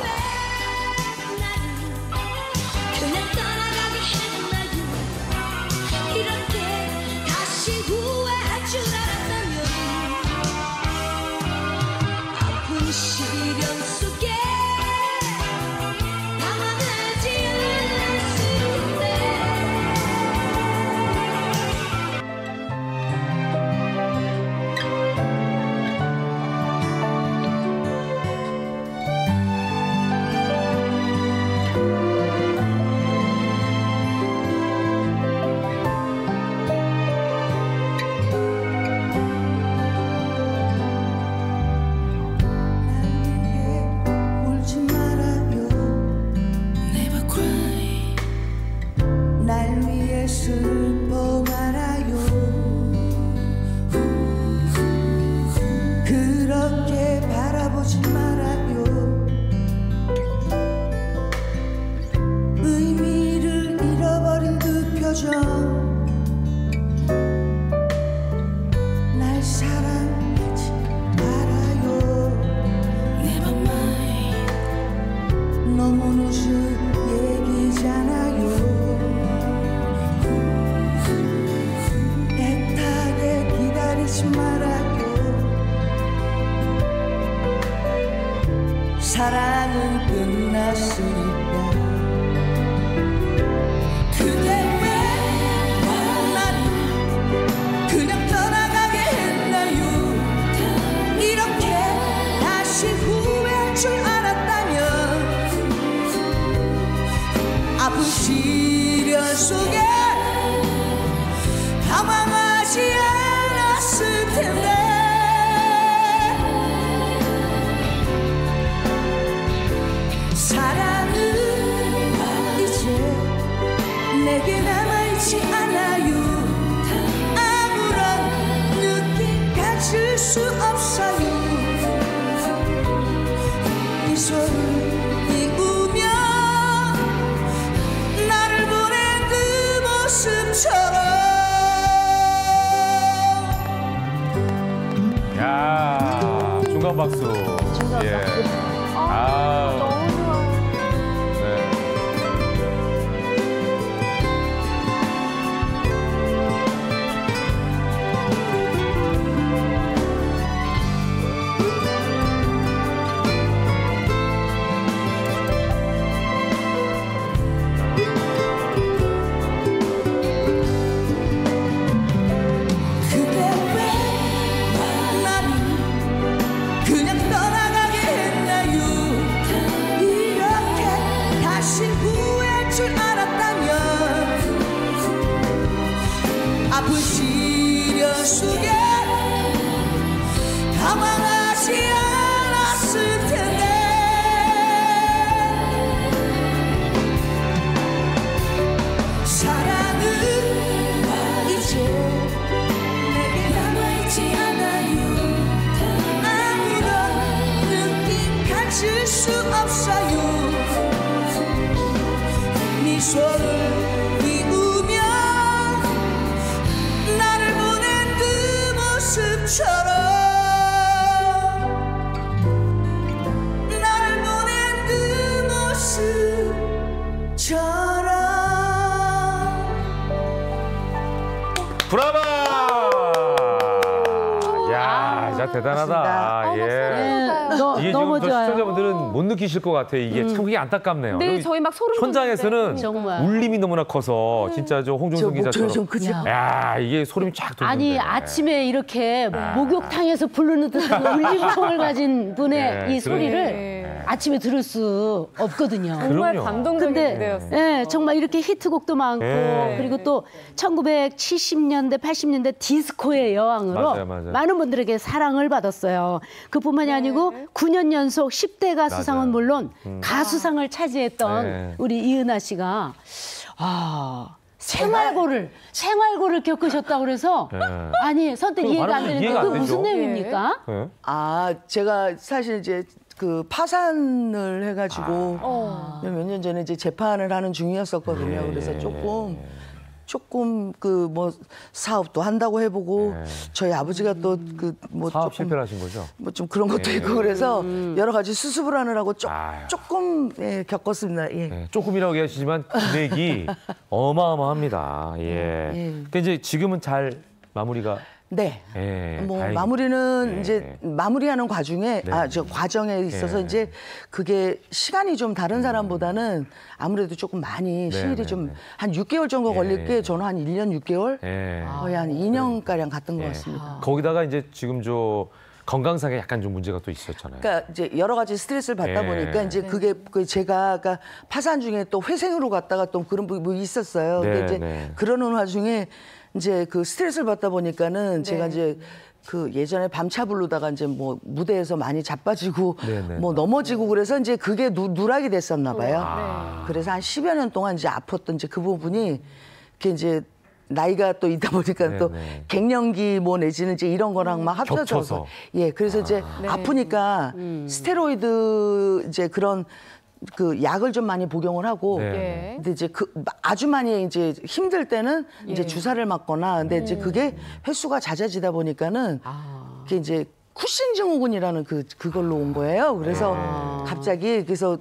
G: 그냥 떠나가게 했나요 이렇게 다시 후회할 줄 알았다면 아픈 시련 속에 당황하지 않았을 텐데 울지 말아요 Never cry 날 위해 슬퍼 말아요 그렇게 바라보지 말아요 의미를 잃어버린 그 표정 날 사랑하지 말아요 Never mind 너무 늦은 얘기잖아요 애타게 기다리지 말아요 사랑은 끝났으니까 그대 왜 나를 그냥 떠나가게 했나요 이렇게 다시 후회할 줄 알았다면 아픈 시련 속에 당황하지 않았을 텐데 사랑은 이제 내게 남아있지 않아요 아무런 느낌 가질 수 없어요 미소를 띄우며 나를 보낸 그 모습처럼
A: 야, 중간 박수. 중간 예. 박수.
F: 아,
A: 아,
F: 너무 좋아요.
A: 네.
G: 속에 당황하지 않았을 텐데 사랑은 이제 내게 남아있지 않아요. 아무런 느낌 가질 수 없어요. 미소를 띄우며 나를 보낸 그 모습처럼 나를 보낸 그 모습처럼.
A: 브라보! 야, 진짜 대단하다. 예.
J: 너,
A: 이게
J: 너무
A: 지금
J: 좋아요.
A: 시청자분들은 못 느끼실 것 같아요. 이게
J: 음.
A: 참 그게 안타깝네요.
F: 네, 저희 막 소름
A: 현장에서는
J: 정말.
A: 울림이 너무나 커서 진짜 저 홍종석 기자처럼.
I: 좀 크지?
A: 야, 이게 소름이 쫙 돋는데.
J: 아니 아침에 이렇게
A: 아.
J: 목욕탕에서 부르는 듯한 울림통을 가진 분의
A: 네,
J: 이 소리를
B: 네.
J: 아침에 들을 수 없거든요.
B: 정말
A: 그럼요.
B: 감동적인
J: 근데
B: 무대였어요.
J: 예, 정말 이렇게 히트곡도 많고
A: 네.
J: 그리고 또 천구백칠십 년대, 팔십 년대 디스코의 여왕으로
A: 맞아요, 맞아요.
J: 많은 분들에게 사랑을 받았어요. 그뿐만이 아니고 구 년 연속 십 대 가수상은
A: 맞아요.
J: 물론
A: 음.
J: 가수상을 차지했던
A: 네.
J: 우리 이은하 씨가 아 생활고를 생활고를 겪으셨다고 그래서
A: 네.
J: 아니 선뜻
A: 그거
J: 이해가 안
A: 말하면
J: 되는데
A: 이해가
J: 그
A: 안
J: 무슨
A: 되죠.
J: 내용입니까?
A: 네.
I: 아, 제가 사실 이제 그 파산을 해가지고
B: 어.
I: 몇 년 전에 이제 재판을 하는 중이었었거든요.
A: 예,
I: 그래서
A: 예,
I: 조금 조금 그 뭐 사업도 한다고 해보고
A: 예.
I: 저희 아버지가 또 그 뭐
A: 사업
I: 조금
A: 실패를 하신 거죠?
I: 뭐 좀 그런 것도
A: 예.
I: 있고 그래서 여러 가지 수습을 하느라고 조,
A: 아유.
I: 조금 예, 겪었습니다. 예.
A: 네, 조금이라고 얘기하시지만 금액이 어마어마합니다. 예.
I: 예.
A: 그러니까 이제 지금은 잘 마무리가
I: 네.
A: 예,
I: 뭐
A: 다행히.
I: 마무리는
A: 네.
I: 이제 마무리하는 과중에
A: 네.
I: 아 저 과정에 있어서
A: 네.
I: 이제 그게 시간이 좀 다른 사람보다는 아무래도 조금 많이
A: 네,
I: 시일이
A: 네,
I: 좀
A: 네.
I: 한 육 개월 정도
A: 네.
I: 걸릴 게 저는 한 일 년 육 개월
A: 예.
I: 거의 한 이 년 가량 갔던 것
A: 예.
I: 같습니다.
A: 거기다가 이제 지금 저 건강상에 약간 좀 문제가 또 있었잖아요.
I: 그러니까 이제 여러 가지 스트레스를 받다
A: 네.
I: 보니까 이제 그게 그 제가 아까 파산 중에 또 회생으로 갔다가 또 그런 부분이 있었어요.
A: 네,
I: 근데 이제
A: 네.
I: 그러는 와중에 이제 그 스트레스를 받다 보니까는 제가
B: 네.
I: 이제 그 예전에 밤차 부르다가 이제 뭐 무대에서 많이 자빠지고
A: 네, 네.
I: 뭐 넘어지고 그래서 이제 그게 누, 누락이 됐었나 봐요.
A: 아.
I: 그래서 한 십여 년 동안 이제 아팠던 이제 그 부분이 그게 이제 나이가 또 있다 보니까
A: 네,
I: 또
A: 네.
I: 갱년기 뭐 내지는 이제 이런 거랑 막 합쳐져서
A: 겹쳐서.
I: 예 그래서 이제
B: 네.
I: 아프니까 스테로이드 이제 그런 그 약을 좀 많이 복용을 하고
A: 네.
B: 예.
I: 근데 이제 그 아주 많이 이제 힘들 때는 이제
B: 예.
I: 주사를 맞거나 근데 이제 그게 횟수가 잦아지다 보니까는 그게 이제 쿠신 증후군이라는 그 그걸로 온 거예요. 그래서 갑자기 그래서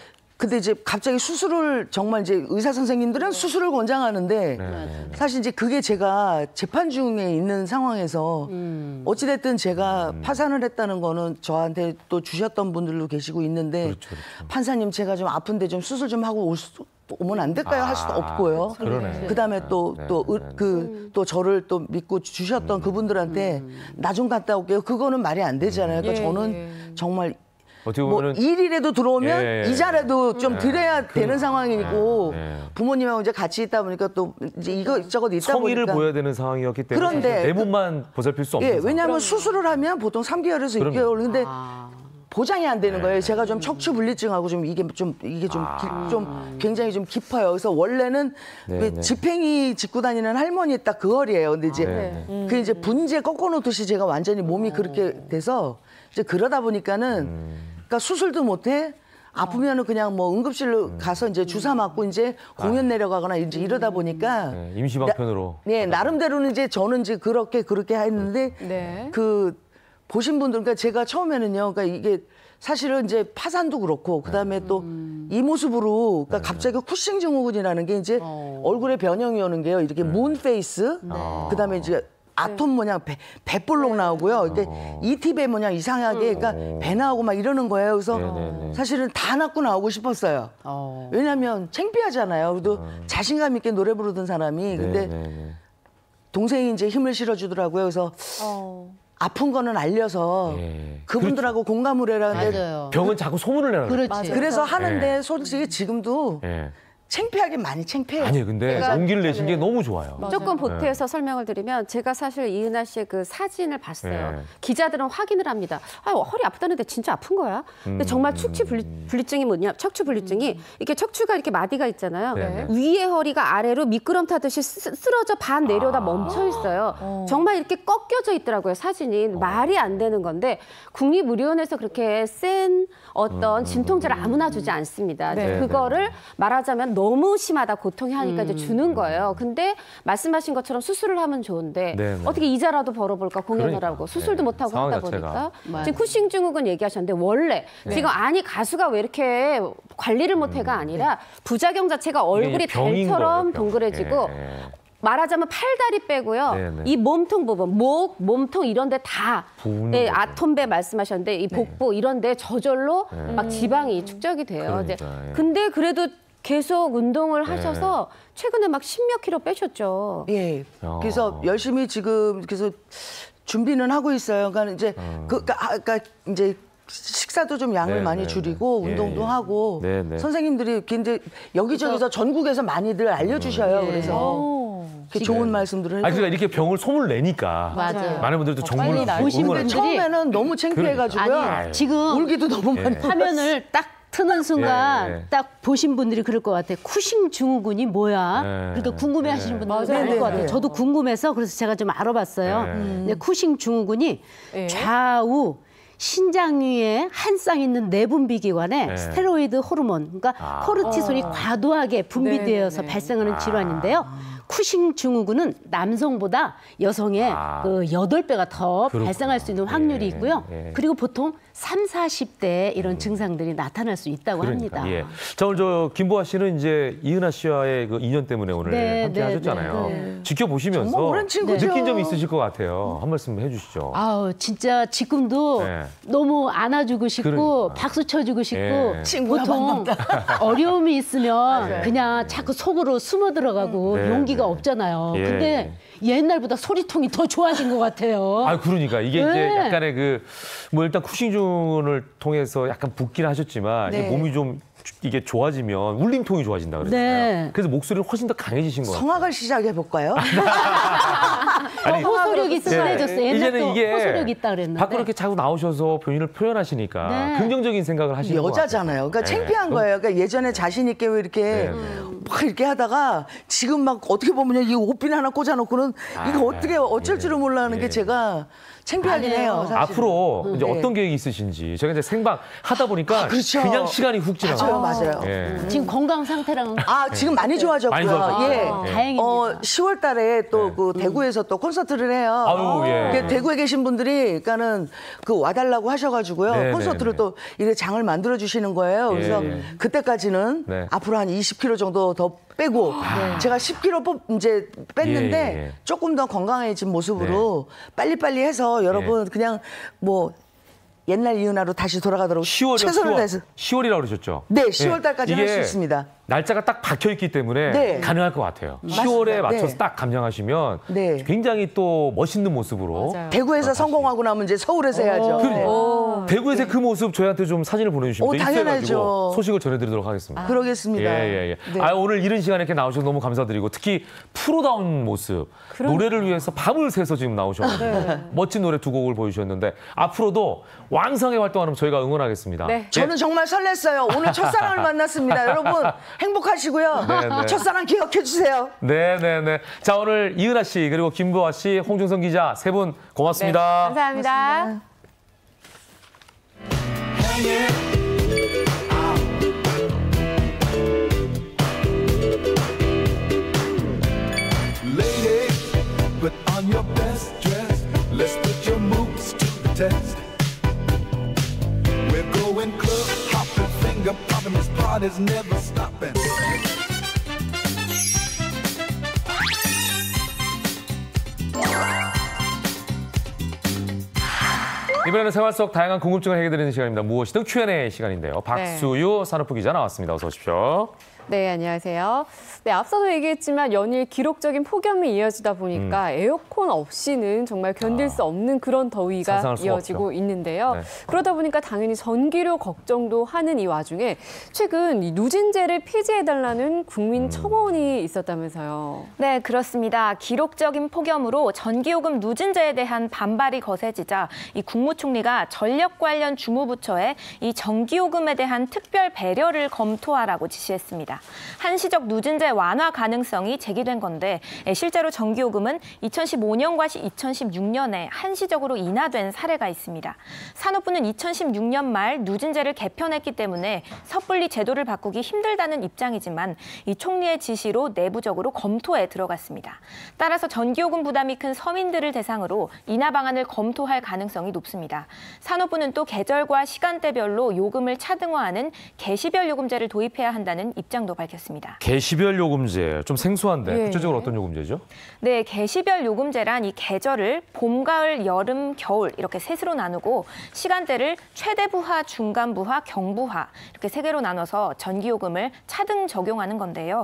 I: 근데 이제 갑자기 수술을 정말 이제 의사 선생님들은 수술을 권장하는데
A: 네.
I: 사실 이제 그게 제가 재판 중에 있는 상황에서 어찌 됐든 제가 파산을 했다는 거는 저한테 또 주셨던 분들도 계시고 있는데
A: 그렇죠, 그렇죠.
I: 판사님 제가 좀 아픈데 좀 수술 좀 하고 올 수, 오면 안 될까요? 할 수도
A: 아,
I: 없고요.
A: 그러네.
I: 그다음에 또
A: 네,
I: 또
A: 네,
I: 그 또 저를 또 믿고 주셨던 그분들한테 나 좀 갔다 올게요. 그거는 말이 안 되잖아요. 그러니까
B: 예,
I: 저는
B: 예.
I: 정말
A: 어떻게
I: 뭐
A: 보면은
I: 일이라도 들어오면
A: 예, 예.
I: 이자라도 좀
A: 예.
I: 드려야 되는 상황이고
A: 예, 예.
I: 부모님하고 이제 같이 있다 보니까 또 이제 이것저것 있다
A: 성의를
I: 보니까
A: 보여야 되는 상황이었기 때문에
I: 그런데
A: 내 몸만 보살필 수 없는
I: 예
A: 상황.
I: 왜냐하면 수술을 하면 보통 삼 개월에서 육
A: 그럼요.
I: 개월 근데 보장이 안 되는
A: 네.
I: 거예요. 제가 좀 척추분리증하고 좀 이게 좀 이게 좀,
A: 아.
I: 기- 좀 굉장히 좀 깊어요. 그래서 원래는
A: 네,
I: 왜
A: 네.
I: 지팽이 짚고 다니는 할머니 딱 그 허리예요. 근데 이제
A: 네, 네.
I: 그 이제 분재 꺾어놓듯이 제가 완전히 몸이 그렇게 돼서 이제 그러다 보니까는
A: 음.
I: 그러니까 수술도 못해. 아프면은 그냥 뭐 응급실로 가서 이제 주사 맞고 이제 공연 내려가거나 이제 이러다 보니까
A: 음. 네, 임시방편으로.
I: 네, 나름대로는 이제 저는 이제 그렇게 그렇게 했는데
B: 네.
I: 그 보신 분들 그러니까 제가 처음에는요. 그러니까 이게 사실은 이제 파산도 그렇고 그다음에 또 이 모습으로 그러니까 갑자기 쿠싱 증후군이라는 게 이제 얼굴에 변형이 오는 게요. 이렇게 문 페이스. 그다음에 이제 아톰 모양 배, 배볼록 나오고요. 근데 이티배 모양 이상하게 그러니까 배 나오고 막 이러는 거예요. 그래서
A: 네네네.
I: 사실은 다 낳고 나오고 싶었어요. 왜냐하면 창피하잖아요. 그래도 자신감 있게 노래 부르던 사람이 근데
A: 네, 네, 네.
I: 동생이 이제 힘을 실어주더라고요. 그래서
B: 어.
I: 아픈 거는 알려서
A: 예.
I: 그분들하고 공감을 해라는데
J: 맞아요.
A: 병은 자꾸 소문을 내라.
J: 그렇지.
B: 맞아요.
I: 그래서 하는데
A: 네.
I: 솔직히 지금도
A: 예.
I: 창피하긴 많이 창피해요.
A: 아니 근데 용기를 내신 게 너무 좋아요.
F: 조금 보태서 네. 설명을 드리면 제가 사실 이은하 씨의 그 사진을 봤어요. 네. 기자들은 확인을 합니다. 아, 허리 아프다는데 진짜 아픈 거야? 근데 정말 척추 분리, 분리증이 뭐냐? 척추 분리증이 이렇게 척추가 이렇게 마디가 있잖아요. 네. 위에 허리가 아래로 미끄럼 타듯이 쓰, 쓰러져 반 내려다 아. 멈춰 있어요. 어. 정말 이렇게 꺾여져 있더라고요. 사진이 어. 말이 안 되는 건데 국립의료원에서 그렇게 센 어떤 진통제를 아무나 주지 않습니다. 네. 그거를 말하자면 너무 심하다, 고통이 하니까 음. 이제 주는 거예요. 근데 말씀하신 것처럼 수술을 하면 좋은데 네네. 어떻게 이자라도 벌어볼까 공연을 그러니까. 하고 수술도 네. 못하고 하다 보니까 자체가. 지금 쿠싱 증후군 얘기하셨는데 원래 네. 지금 아니 가수가 왜 이렇게 관리를 못해가 아니라 부작용 자체가 얼굴이 달처럼 동그래지고 네. 말하자면 팔다리 빼고요. 네네. 이 몸통 부분, 목, 몸통 이런 데 다 네, 아톰배 말씀하셨는데 이 복부 네. 이런 데 저절로 네. 막 지방이 축적이 돼요. 그러니까, 예. 근데 그래도 계속 운동을 네. 하셔서 최근에 막 십몇 킬로 빼셨죠.
I: 예. 그래서 열심히 지금 그래서 준비는 하고 있어요. 그러니까 이제 어. 그 그러니까 이제 식사도 좀 양을 네네. 많이 줄이고 예. 운동도 하고 네네. 선생님들이 이제 여기저기서 전국에서 많이들 알려주셔요. 예. 그래서 좋은 말씀들을 해요.
A: 아니 그러니까 이렇게 병을 소문을 내니까 맞아요. 많은 분들도 정보를
J: 보신 분들이
I: 처음에는 너무 창피해가지고요.
J: 아니, 지금
I: 울기도 너무 많이
J: 화면을 딱 트는 순간 예, 예. 딱 보신 분들이 그럴 것 같아요. 쿠싱 증후군이 뭐야? 예, 그러니까 궁금해하시는 예. 분들이 많을 것 같아요. 저도 궁금해서 그래서 제가 좀 알아봤어요. 예. 근데 쿠싱 증후군이 예. 좌우 신장 위에 한 쌍 있는 내분비 기관에 네. 스테로이드 호르몬, 그러니까 아. 코르티솔이 아. 과도하게 분비되어서 네네네. 발생하는 질환인데요. 아. 쿠싱 증후군은 남성보다 여성의 아. 그 여덟 배가 더 그렇구나. 발생할 수 있는 확률이 있고요. 예, 예. 그리고 보통 삼사십 대에 이런 음. 증상들이 나타날 수 있다고
A: 그러니까,
J: 합니다.
A: 예. 자, 오늘 저 김보아 씨는 이제 이은하 씨와의 그 인연 때문에 오늘 네, 함께 네, 하셨잖아요. 네, 네. 지켜보시면서
I: 오랜 친구죠.
A: 느낀 점이 있으실 것 같아요. 한 말씀 해주시죠.
J: 아우, 진짜 지금도 네. 너무 안아주고 싶고 그러니까. 박수 쳐주고 싶고 예. 보통 어려움이 있으면 네. 그냥 자꾸 속으로 숨어 들어가고 네. 용기가 없잖아요. 예. 근데 옛날보다 소리통이 더 좋아진 것 같아요.
A: 아, 그러니까 이게 네. 이제 약간의 그 뭐 일단 쿠싱 증후군을 통해서 약간 붓기는 하셨지만 네. 몸이 좀 이게 좋아지면 울림통이 좋아진다 그랬잖아요. 네. 그래서 목소리는 훨씬 더 강해지신 것 같아요.
I: 성악을 시작해 볼까요?
J: 아니, 호소력이 순해졌어요. 네. 옛날도 이게 호소력이 있다 그랬는데.
A: 밖으로 이렇게 자꾸 나오셔서 본인을 표현하시니까 네. 긍정적인 생각을 하시는 거예요.
I: 여자잖아요. 그러니까 네. 창피한 거예요. 그러니까 예전에 자신 있게 왜 이렇게 네. 막 이렇게 하다가 지금 막 어떻게 보면 이 옷핀 하나 꽂아놓고는 아, 이거 어떻게 어쩔 줄을 몰라 하는 게 제가 창피하긴 해요. 사실은.
A: 앞으로 이제 네. 어떤 계획이 있으신지. 제가 이제 생방 하다 보니까 아, 그렇죠. 그냥 시간이 훅 지나가요.
I: 맞아요, 맞아요.
J: 예. 음. 지금 건강 상태랑
I: 아 지금 많이 좋아졌고요. 많이 좋아졌어요. 예.
J: 아, 다행입니다.
I: 어, 시월달에 또 그 네. 대구에서 또 콘서트를 해요.
A: 아유, 예.
I: 대구에 계신 분들이 그러니까는 그 와달라고 하셔가지고요. 네, 콘서트를 네, 또 이렇게 장을 만들어 주시는 거예요. 그래서 예. 그때까지는 네. 앞으로 한 이십 킬로그램 정도 더 빼고 아. 제가 십 킬로그램 이제 뺐는데 예, 예. 조금 더 건강해진 모습으로 네. 빨리빨리 해서 여러분 예. 그냥 뭐 옛날 이은하로 다시 돌아가도록
A: 시월이요,
I: 최선을 다해서
A: 시월이라고 그러셨죠?
I: 네, 시월 달까지 할 수 있습니다.
A: 날짜가 딱 박혀 있기 때문에 네. 가능할 것 같아요. 맞습니다. 시월에 맞춰서 네. 딱 감량하시면 네. 굉장히 또 멋있는 모습으로
I: 맞아요. 대구에서 성공하고 나면 이제 서울에서 해야죠.
A: 그, 네. 대구에서 네. 그 모습 저희한테 좀 사진을 보내주시면
I: 당연하죠.
A: 소식을 전해드리도록 하겠습니다.
I: 아. 그러겠습니다.
A: 예, 예, 예. 네. 아, 오늘 이른 시간에 이렇게 나오셔서 너무 감사드리고 특히 프로다운 모습 그럼... 노래를 위해서 밤을 새서 지금 나오셨는데 네. 멋진 노래 두 곡을 보여주셨는데 앞으로도 왕성하게 활동하면 저희가 응원하겠습니다.
I: 네. 저는 정말 설렜어요. 오늘 첫사랑을 만났습니다. 여러분 행복하시고요. 네네. 첫사랑 기억해 주세요.
A: 네네네. 자, 오늘 이은하 씨 그리고 김보아 씨, 홍준성 기자 세 분 고맙습니다.
B: 네, 감사합니다.
H: Lady, put on your best dress. Let's put your moves to the test. We're going club hopping, finger popping. This party's never stopping.
A: 이번에는 생활 속 다양한 궁금증을 해결드리는 시간입니다. 무엇이든 큐 앤 에이 시간인데요. 박수유 네. 산업부 기자 나왔습니다. 어서 오십시오.
B: 네, 안녕하세요. 네, 앞서도 얘기했지만 연일 기록적인 폭염이 이어지다 보니까 음. 에어컨 없이는 정말 견딜 아. 수 없는 그런 더위가 이어지고 없죠. 있는데요. 네. 그러다 보니까 당연히 전기료 걱정도 하는 이 와중에 최근 이 누진제를 폐지해달라는 국민 첨언이 있었다면서요.
K: 네, 그렇습니다. 기록적인 폭염으로 전기요금 누진제에 대한 반발이 거세지자 이 국무총리가 전력 관련 주무부처에 이 전기요금에 대한 특별 배려를 검토하라고 지시했습니다. 한시적 누진제 완화 가능성이 제기된 건데 실제로 전기요금은 이천십오 년과 이천십육 년에 한시적으로 인하된 사례가 있습니다. 산업부는 이천십육 년 말 누진제를 개편했기 때문에 섣불리 제도를 바꾸기 힘들다는 입장이지만 이 총리의 지시로 내부적으로 검토에 들어갔습니다. 따라서 전기요금 부담이 큰 서민들을 대상으로 인하 방안을 검토할 가능성이 높습니다. 산업부는 또 계절과 시간대별로 요금을 차등화하는 계시별 요금제를 도입해야 한다는 입장도 밝혔습니다.
A: 계시별 요금제, 좀 생소한데
B: 네.
A: 구체적으로 어떤 요금제죠?
K: 네, 계시별 요금제란 이 계절을 봄, 가을, 여름, 겨울 이렇게 셋으로 나누고 시간대를 최대부하, 중간부하, 경부하 이렇게 세 개로 나눠서 전기요금을 차등 적용하는 건데요.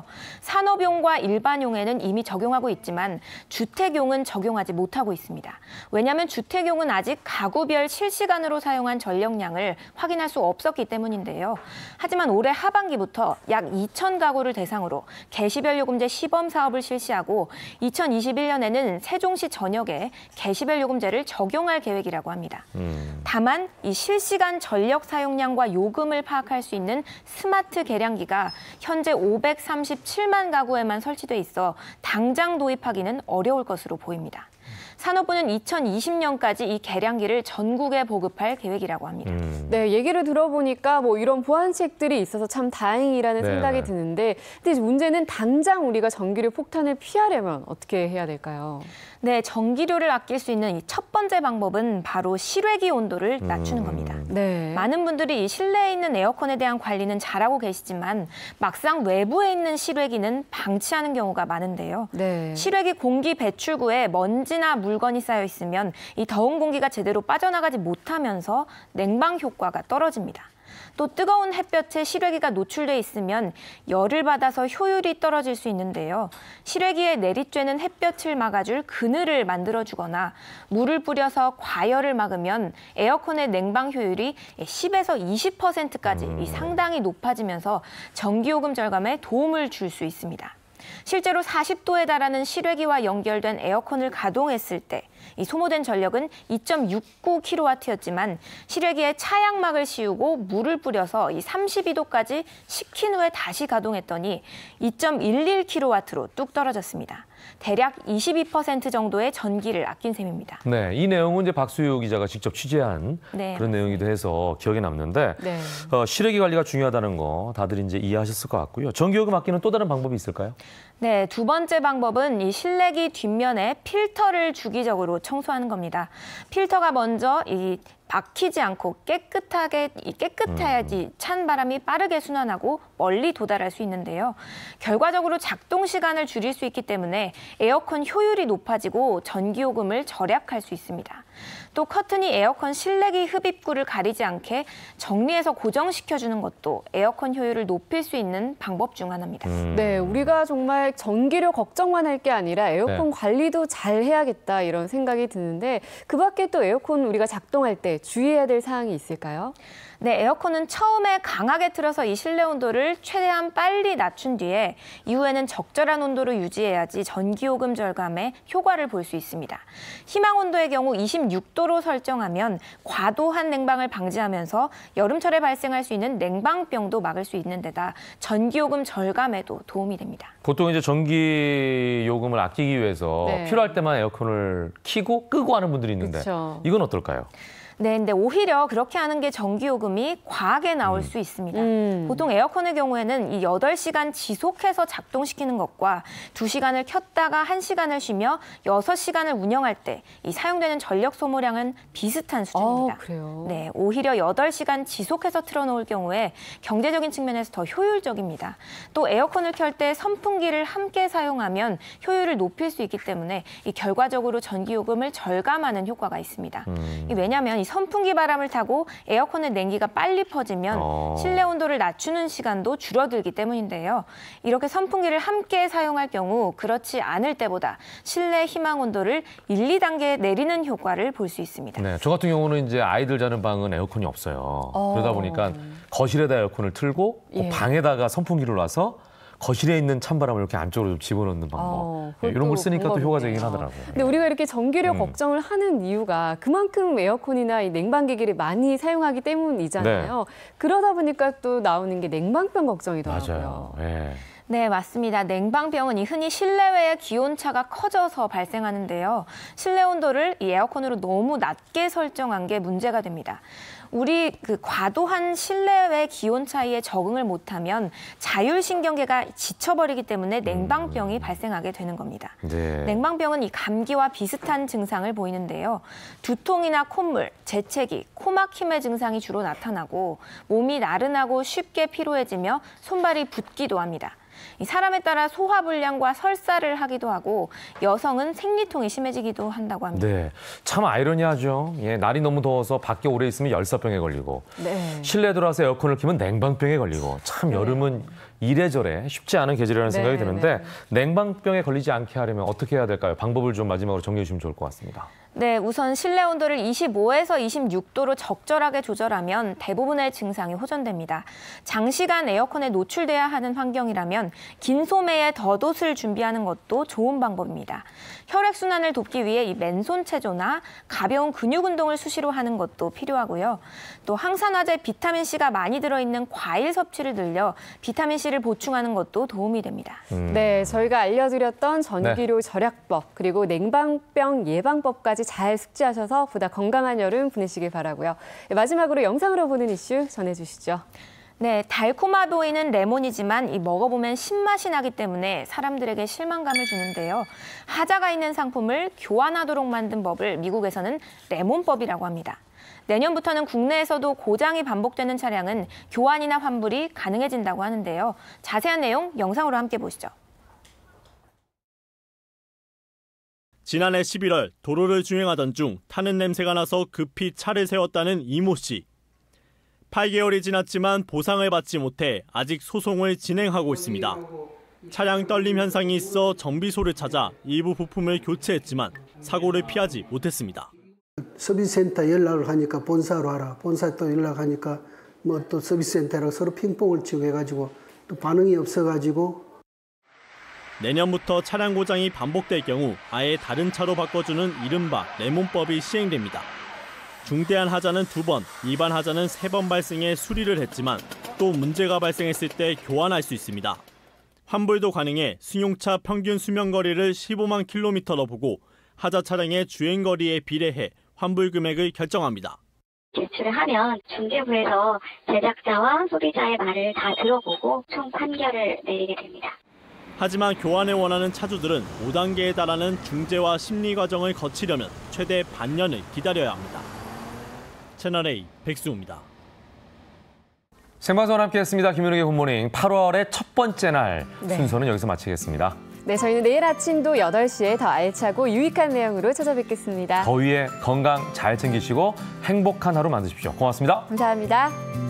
K: 산업용과 일반용에는 이미 적용하고 있지만 주택용은 적용하지 못하고 있습니다. 왜냐하면 주택용은 아직 가구별 실시간으로 사용한 전력량을 확인할 수 없었기 때문인데요. 하지만 올해 하반기부터 약 이천 가구를 대상으로 계시별 요금제 시범 사업을 실시하고 이천이십일 년에는 세종시 전역에 계시별 요금제를 적용할 계획이라고 합니다. 음. 다만 이 실시간 전력 사용량과 요금을 파악할 수 있는 스마트 계량기가 현재 오백삼십칠만 가구에만 설치돼 있어 당장 도입하기는 어려울 것으로 보입니다. 산업부는 이천이십 년까지 이 계량기를 전국에 보급할 계획이라고 합니다.
B: 음. 네, 얘기를 들어보니까 뭐 이런 보완책들이 있어서 참 다행이라는 네, 생각이 네. 드는데 근데 문제는 당장 우리가 전기료 폭탄을 피하려면 어떻게 해야 될까요?
K: 네, 전기료를 아낄 수 있는 이 첫 번째 방법은 바로 실외기 온도를 낮추는 겁니다.
B: 네.
K: 많은 분들이 이 실내에 있는 에어컨에 대한 관리는 잘하고 계시지만 막상 외부에 있는 실외기는 방치하는 경우가 많은데요.
B: 네.
K: 실외기 공기 배출구에 먼지나 물건이 쌓여 있으면 이 더운 공기가 제대로 빠져나가지 못하면서 냉방 효과가 떨어집니다. 또 뜨거운 햇볕에 실외기가 노출돼 있으면 열을 받아서 효율이 떨어질 수 있는데요. 실외기에 내리쬐는 햇볕을 막아줄 그늘을 만들어주거나 물을 뿌려서 과열을 막으면 에어컨의 냉방 효율이 십에서 이십 퍼센트까지 음. 상당히 높아지면서 전기요금 절감에 도움을 줄 수 있습니다. 실제로 사십 도에 달하는 실외기와 연결된 에어컨을 가동했을 때 이 소모된 전력은 이 점 육구 킬로와트였지만 실외기에 차양막을 씌우고 물을 뿌려서 이 삼십이 도까지 식힌 후에 다시 가동했더니 이 점 일일 킬로와트로 뚝 떨어졌습니다. 대략 이십이 퍼센트 정도의 전기를 아낀 셈입니다.
A: 네, 이 내용은 이제 박수효 기자가 직접 취재한 네, 그런 내용이기도 해서 기억에 남는데
B: 네.
A: 어, 실외기 관리가 중요하다는 거 다들 이제 이해하셨을 것 같고요. 전기요금 아끼는 또 다른 방법이 있을까요?
K: 네, 두 번째 방법은 이 실내기 뒷면에 필터를 주기적으로 청소하는 겁니다. 필터가 먼저 이 막히지 않고 깨끗하게 깨끗해야지 찬 바람이 빠르게 순환하고 멀리 도달할 수 있는데요. 결과적으로 작동 시간을 줄일 수 있기 때문에 에어컨 효율이 높아지고 전기요금을 절약할 수 있습니다. 또 커튼이 에어컨 실내기 흡입구를 가리지 않게 정리해서 고정시켜주는 것도 에어컨 효율을 높일 수 있는 방법 중 하나입니다.
B: 음. 네, 우리가 정말 전기료 걱정만 할 게 아니라 에어컨 네. 관리도 잘 해야겠다 이런 생각이 드는데 그 밖에 또 에어컨 우리가 작동할 때 주의해야 될 사항이 있을까요?
K: 네, 에어컨은 처음에 강하게 틀어서 이 실내 온도를 최대한 빨리 낮춘 뒤에 이후에는 적절한 온도를 유지해야지 전기요금 절감에 효과를 볼 수 있습니다. 희망 온도의 경우 이십육 도로 설정하면 과도한 냉방을 방지하면서 여름철에 발생할 수 있는 냉방병도 막을 수 있는 데다 전기요금 절감에도 도움이 됩니다.
A: 보통 이제 전기요금을 아끼기 위해서 네. 필요할 때만 에어컨을 켜고 끄고 하는 분들이 있는데
B: 그쵸.
A: 이건 어떨까요?
K: 네, 근데 오히려 그렇게 하는 게 전기요금이 과하게 나올 음. 수 있습니다. 음. 보통 에어컨의 경우에는 이 여덟 시간 지속해서 작동시키는 것과 두 시간을 켰다가 한 시간을 쉬며 여섯 시간을 운영할 때 이 사용되는 전력 소모량은 비슷한 수준입니다.
B: 아, 그래요?
K: 네, 오히려 여덟 시간 지속해서 틀어놓을 경우에 경제적인 측면에서 더 효율적입니다. 또 에어컨을 켤 때 선풍기를 함께 사용하면 효율을 높일 수 있기 때문에 이 결과적으로 전기요금을 절감하는 효과가 있습니다. 음. 왜냐하면 이 선풍기 바람을 타고 에어컨의 냉기가 빨리 퍼지면
A: 어.
K: 실내 온도를 낮추는 시간도 줄어들기 때문인데요. 이렇게 선풍기를 함께 사용할 경우 그렇지 않을 때보다 실내 희망 온도를 일, 이 단계 내리는 효과를 볼 수 있습니다.
A: 네, 저 같은 경우는 이제 아이들 자는 방은 에어컨이 없어요.
B: 어.
A: 그러다 보니까 거실에다 에어컨을 틀고
B: 예.
A: 방에다가 선풍기를 놔서 거실에 있는 찬바람을 이렇게 안쪽으로 좀 집어넣는 방법.
B: 어,
A: 네, 이런 걸 쓰니까 또 효과적이긴 하더라고요.
B: 근데 우리가 이렇게 전기료
A: 음.
B: 걱정을 하는 이유가 그만큼 에어컨이나 이 냉방기기를 많이 사용하기 때문이잖아요.
A: 네.
B: 그러다 보니까 또 나오는 게 냉방병 걱정이더라고요.
A: 맞아요. 네.
K: 네, 맞습니다. 냉방병은 이 흔히 실내외의 기온차가 커져서 발생하는데요. 실내 온도를 이 에어컨으로 너무 낮게 설정한 게 문제가 됩니다. 우리 그 과도한 실내외 기온 차이에 적응을 못하면 자율신경계가 지쳐버리기 때문에 냉방병이 음. 발생하게 되는 겁니다.
A: 네.
K: 냉방병은 이 감기와 비슷한 증상을 보이는데요. 두통이나 콧물, 재채기, 코막힘의 증상이 주로 나타나고 몸이 나른하고 쉽게 피로해지며 손발이 붓기도 합니다. 이 사람에 따라 소화불량과 설사를 하기도 하고 여성은 생리통이 심해지기도 한다고 합니다.
A: 네, 참 아이러니하죠. 예, 날이 너무 더워서 밖에 오래 있으면 열사병에 걸리고
B: 네.
A: 실내 들어와서 에어컨을 키면 냉방병에 걸리고 참 여름은 이래저래 쉽지 않은 계절이라는
B: 네,
A: 생각이 드는데
B: 네.
A: 냉방병에 걸리지 않게 하려면 어떻게 해야 될까요? 방법을 좀 마지막으로 정리해 주시면 좋을 것 같습니다.
K: 네, 우선 실내 온도를 이십오에서 이십육 도로 적절하게 조절하면 대부분의 증상이 호전됩니다. 장시간 에어컨에 노출돼야 하는 환경이라면 긴 소매에 덧옷을 준비하는 것도 좋은 방법입니다. 혈액순환을 돕기 위해 이 맨손 체조나 가벼운 근육 운동을 수시로 하는 것도 필요하고요. 또 항산화제 비타민C가 많이 들어있는 과일 섭취를 늘려 비타민C를 보충하는 것도 도움이 됩니다.
B: 음. 네, 저희가 알려드렸던 전기료 네. 절약법 그리고 냉방병 예방법까지 잘 숙지하셔서 보다 건강한 여름 보내시길 바라고요. 마지막으로 영상으로 보는 이슈 전해주시죠.
K: 네, 달콤해 보이는 레몬이지만 이 먹어보면 신맛이 나기 때문에 사람들에게 실망감을 주는데요. 하자가 있는 상품을 교환하도록 만든 법을 미국에서는 레몬법이라고 합니다. 내년부터는 국내에서도 고장이 반복되는 차량은 교환이나 환불이 가능해진다고 하는데요. 자세한 내용 영상으로 함께 보시죠.
L: 지난해 십일월 도로를 주행하던 중 타는 냄새가 나서 급히 차를 세웠다는 이모 씨. 팔 개월이 지났지만 보상을 받지 못해 아직 소송을 진행하고 있습니다. 차량 떨림 현상이 있어 정비소를 찾아 일부 부품을 교체했지만 사고를 피하지 못했습니다.
M: 서비스센터 연락을 하니까 본사로 하라. 본사 또 연락하니까 뭐 또 서비스센터랑 서로 핑퐁을 치고 해가지고 또 반응이 없어가지고
L: 내년부터 차량 고장이 반복될 경우 아예 다른 차로 바꿔주는 이른바 레몬법이 시행됩니다. 중대한 하자는 두 번, 일반 하자는 세 번 발생해 수리를 했지만 또 문제가 발생했을 때 교환할 수 있습니다. 환불도 가능해 승용차 평균 수명거리를 십오만 킬로미터로 보고 하자 차량의 주행거리에 비례해 환불 금액을 결정합니다.
N: 제출을 하면 중개부에서 제작자와 소비자의 말을 다 들어보고 총 판결을 내리게 됩니다.
L: 하지만 교환을 원하는 차주들은 오 단계에 달하는 중재와 심리 과정을 거치려면 최대 반년을 기다려야 합니다. 채널A 백수우입니다.
A: 생방송 함께했습니다. 김윤욱의 굿모닝 팔월의 첫 번째 날
B: 네.
A: 순서는 여기서 마치겠습니다.
B: 네, 저희는 내일 아침도 여덟 시에 더 알차고 유익한 내용으로 찾아뵙겠습니다.
A: 더위에 건강 잘 챙기시고 행복한 하루 만드십시오. 고맙습니다.
B: 감사합니다.